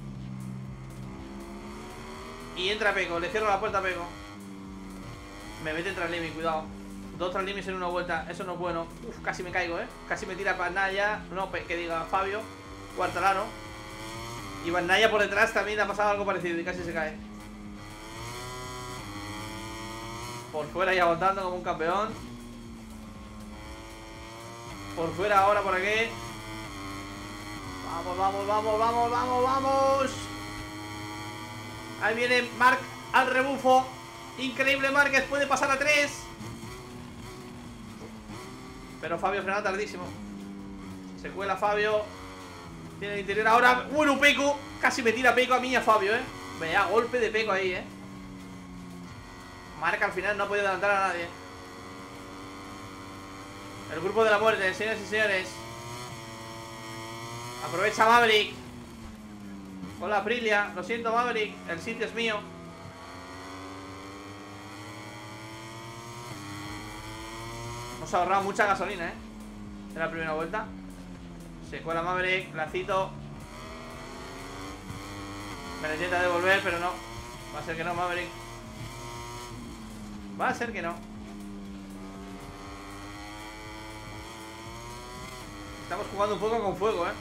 Y entra Peco, le cierro la puerta a Peco. Me mete en Translimit, cuidado. Dos Translimits en una vuelta, eso no es bueno. Uf, casi me caigo, eh. Casi me tira Bagnaia. No, que diga Fabio. Quartararo. Y Bagnaia por detrás también le ha pasado algo parecido y casi se cae. Por fuera y aguantando como un campeón. Por fuera ahora por aquí. Vamos, vamos, vamos, vamos, vamos, vamos. Ahí viene Marc al rebufo. Increíble Márquez, puede pasar a tres. Pero Fabio frena tardísimo. Se cuela Fabio. Tiene el interior ahora. Bueno, Peco. Casi me tira Peco a mí y a Fabio, eh. Vea, golpe de Peco ahí, eh. Marc al final no ha podido adelantar a nadie. El grupo de la muerte, señores y señores. Aprovecha Maverick. Hola Aprilia, lo siento Maverick, el sitio es mío. Hemos ahorrado mucha gasolina, eh. En la primera vuelta. Se cuela Maverick, lacito. Me lo intenta devolver, pero no. Va a ser que no, Maverick. Va a ser que no. Estamos jugando un poco con fuego, eh.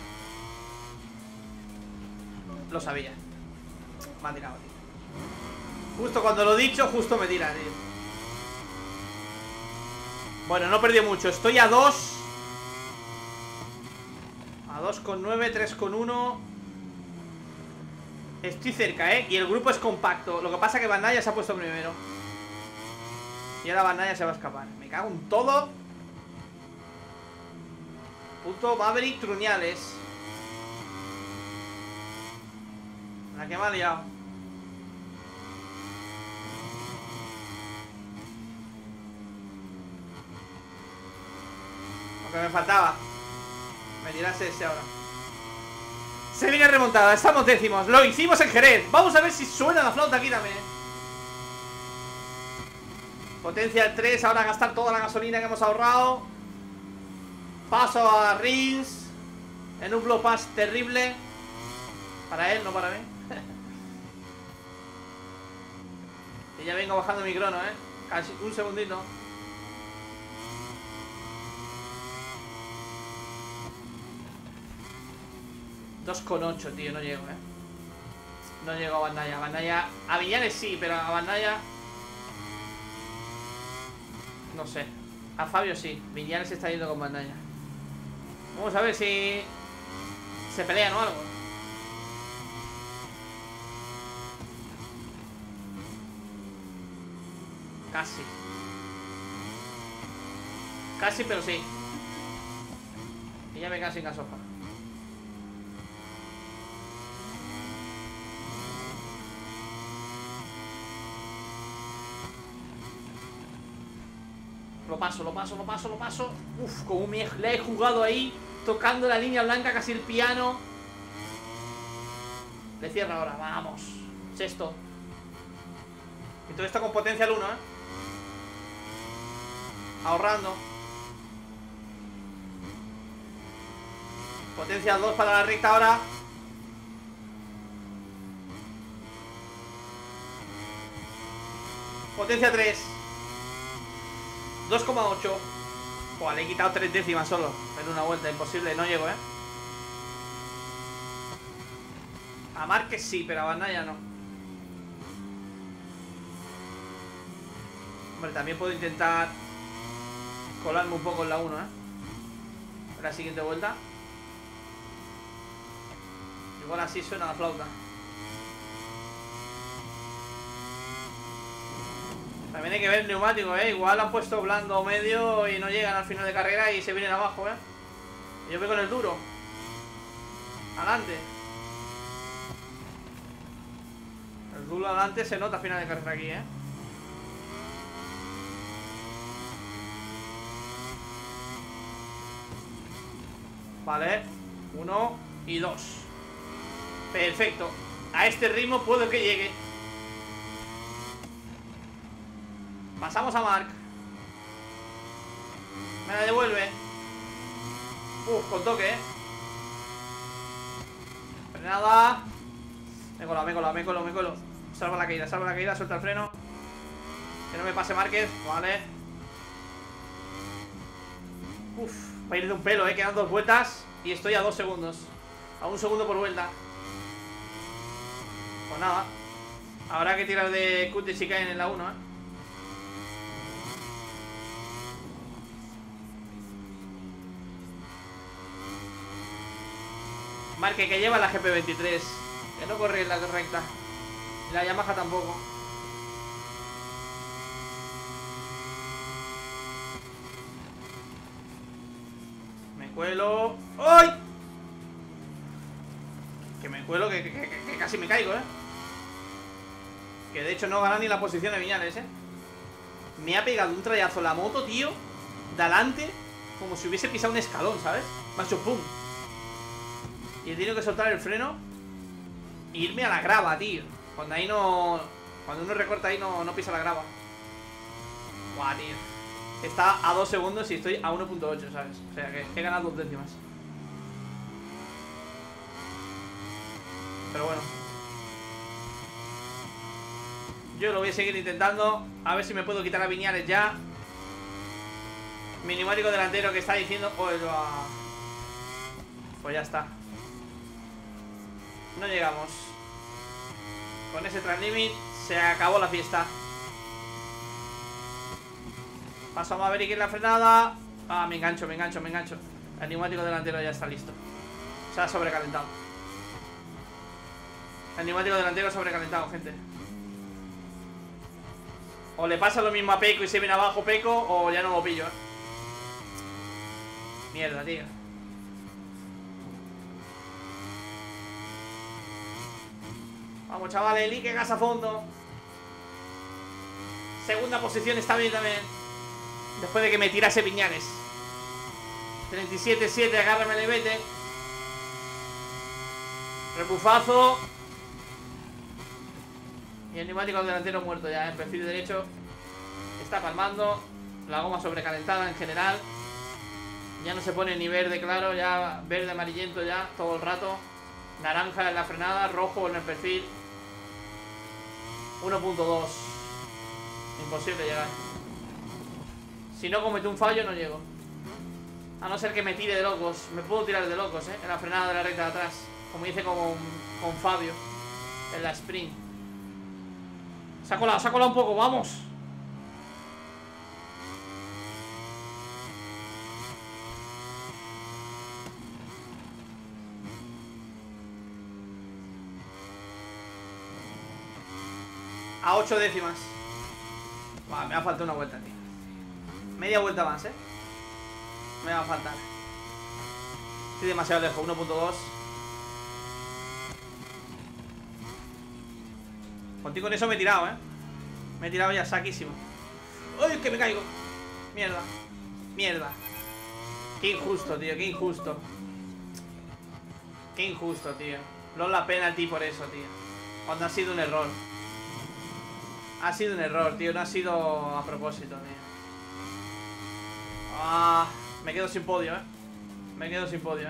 Lo sabía. Me ha tirado, tío. Justo cuando lo he dicho, justo me tira, tío. Bueno, no perdí mucho. Estoy a dos. A dos con nueve, tres con uno. Estoy cerca, ¿eh? Y el grupo es compacto. Lo que pasa es que Bagnaia se ha puesto primero. Y ahora Bagnaia se va a escapar. Me cago en todo. Puto Maverick Truñales. La que me ha liado. Lo que me faltaba. Me tirase ese ahora. Se viene remontada, estamos décimos. Lo hicimos en Jerez. Vamos a ver si suena la flauta aquí también. Potencia tres, ahora gastar toda la gasolina que hemos ahorrado. Paso a Rins. En un blow pass terrible. Para él, no para mí. Y ya vengo bajando mi crono, eh. Casi un segundito. dos con ocho, tío, no llego, eh. No llego a Bagnaia. Bagnaia. A Viñales sí, pero a Bagnaia no sé. A Fabio sí. Viñales se está yendo con Bagnaia. Vamos a ver si se pelean o algo. Casi. Casi, pero sí. Y ya me quedo sin gasofa. Lo paso, lo paso, lo paso, lo paso. Uf, como me le he jugado ahí. Tocando la línea blanca, casi el piano. Le cierra ahora, vamos. Sexto. Y todo esto con potencia al uno, eh. Ahorrando. Potencia al dos para la recta ahora. Potencia tres. dos coma ocho. Buah, le he quitado tres décimas solo en una vuelta, imposible, no llego, eh. A Márquez sí, pero a Bagnaia no. Hombre, también puedo intentar colarme un poco en la uno, eh. En la siguiente vuelta. Igual así suena la flauta. También hay que ver el neumático, eh. Igual han puesto blando o medio y no llegan al final de carrera y se vienen abajo, eh. Yo voy con el duro. Adelante. El duro adelante se nota al final de carrera aquí, eh. Vale. Uno y dos. Perfecto. A este ritmo puedo que llegue. Pasamos a Marc. Me la devuelve. Uf, con toque, eh. Frenada. Me cola, me cola, me colo, me colo. Salva la caída, salva la caída, suelta el freno. Que no me pase Márquez, vale. Uf, va a ir de un pelo, eh. Quedan dos vueltas y estoy a dos segundos. A un segundo por vuelta. Pues nada. Habrá que tirar de cut de chicane en la uno, eh. Marque que lleva la G P veintitrés. Que no corre en la recta. Y la Yamaha tampoco. Me cuelo. ¡Ay! Que me cuelo, que, que, que, que casi me caigo, eh. Que de hecho no gana ni la posición de Viñales, eh. Me ha pegado un trayazo la moto, tío. De adelante. Como si hubiese pisado un escalón, ¿sabes? Me ha hecho pum. Y he tenido que soltar el freno e irme a la grava, tío. Cuando ahí no... Cuando uno recorta ahí no, no pisa la grava. Guau, tío. Está a dos segundos y estoy a uno punto ocho, ¿sabes? O sea que he ganado dos décimas. Pero bueno. Yo lo voy a seguir intentando. A ver si me puedo quitar a Viñales ya. Mi neumático delantero que está diciendo... Oh, lo ha... Pues ya está. No llegamos. Con ese translimit se acabó la fiesta. Paso a Maverick en la frenada. Ah, me engancho, me engancho, me engancho. El neumático delantero ya está listo. Se ha sobrecalentado. El neumático delantero sobrecalentado, gente. O le pasa lo mismo a Pecco y se viene abajo Pecco, o ya no lo pillo, eh. Mierda, tío. Vamos, chavales, Lique gas a fondo. Segunda posición está bien también. Después de que me tirase Viñales. treinta y siete siete, agárrame y vete. Repufazo. Y el neumático delantero muerto ya, el perfil derecho está palmando. La goma sobrecalentada en general. Ya no se pone ni verde claro, ya verde amarillento ya todo el rato. Naranja en la frenada, rojo en el perfil. uno punto dos. Imposible llegar. Si no cometo un fallo no llego. A no ser que me tire de locos. Me puedo tirar de locos, eh, en la frenada de la recta de atrás. Como hice con, con Fabio en la sprint. Se ha colado, se ha colado un poco, vamos. A ocho décimas. Buah, me va a faltar una vuelta, tío. Media vuelta más, eh. Me va a faltar. Estoy demasiado lejos, uno punto dos. Contigo con eso me he tirado, eh. Me he tirado ya saquísimo. ¡Ay, que me caigo! Mierda. Mierda. Qué injusto, tío, qué injusto. Qué injusto, tío. No la pena a ti por eso, tío. Cuando ha sido un error. Ha sido un error, tío. No ha sido a propósito, tío. Ah, me quedo sin podio, eh. Me quedo sin podio, eh.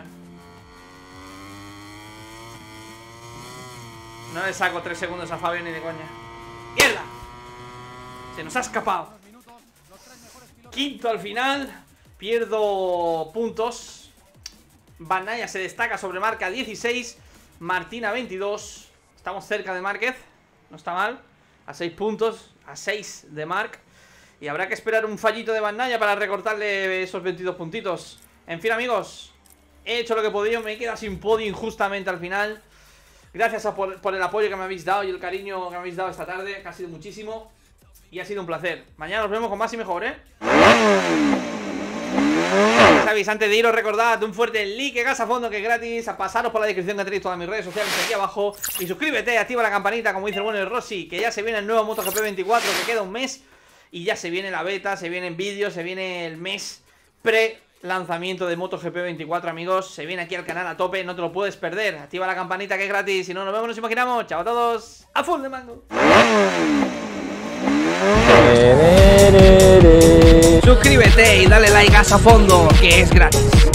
No le saco tres segundos a Fabio ni de coña. ¡Mierda! Se nos ha escapado. Quinto al final. Pierdo puntos. Bagnaia se destaca sobre marca dieciséis. Martina veintidós. Estamos cerca de Márquez. No está mal. A seis puntos. A seis de Marc. Y habrá que esperar un fallito de Bagnaia para recortarle esos veintidós puntitos. En fin, amigos, he hecho lo que he podido. Me he quedado sin podio injustamente al final. Gracias a por, por el apoyo que me habéis dado y el cariño que me habéis dado esta tarde, que ha sido muchísimo. Y ha sido un placer. Mañana nos vemos con más y mejor, ¿eh? Ya sabéis, antes de iros, recordad un fuerte like, gas a fondo, que es gratis. A pasaros por la descripción que tenéis todas mis redes sociales aquí abajo. Y suscríbete, activa la campanita, como dice el bueno de Rossi, que ya se viene el nuevo MotoGP veinticuatro, que queda un mes. Y ya se viene la beta, se vienen vídeos, se viene el mes pre-lanzamiento de MotoGP veinticuatro, amigos. Se viene aquí al canal a tope, no te lo puedes perder. Activa la campanita, que es gratis. Si no, nos vemos, nos imaginamos. Chao a todos. A full de mango. Suscríbete y dale like a fondo, que es gratis.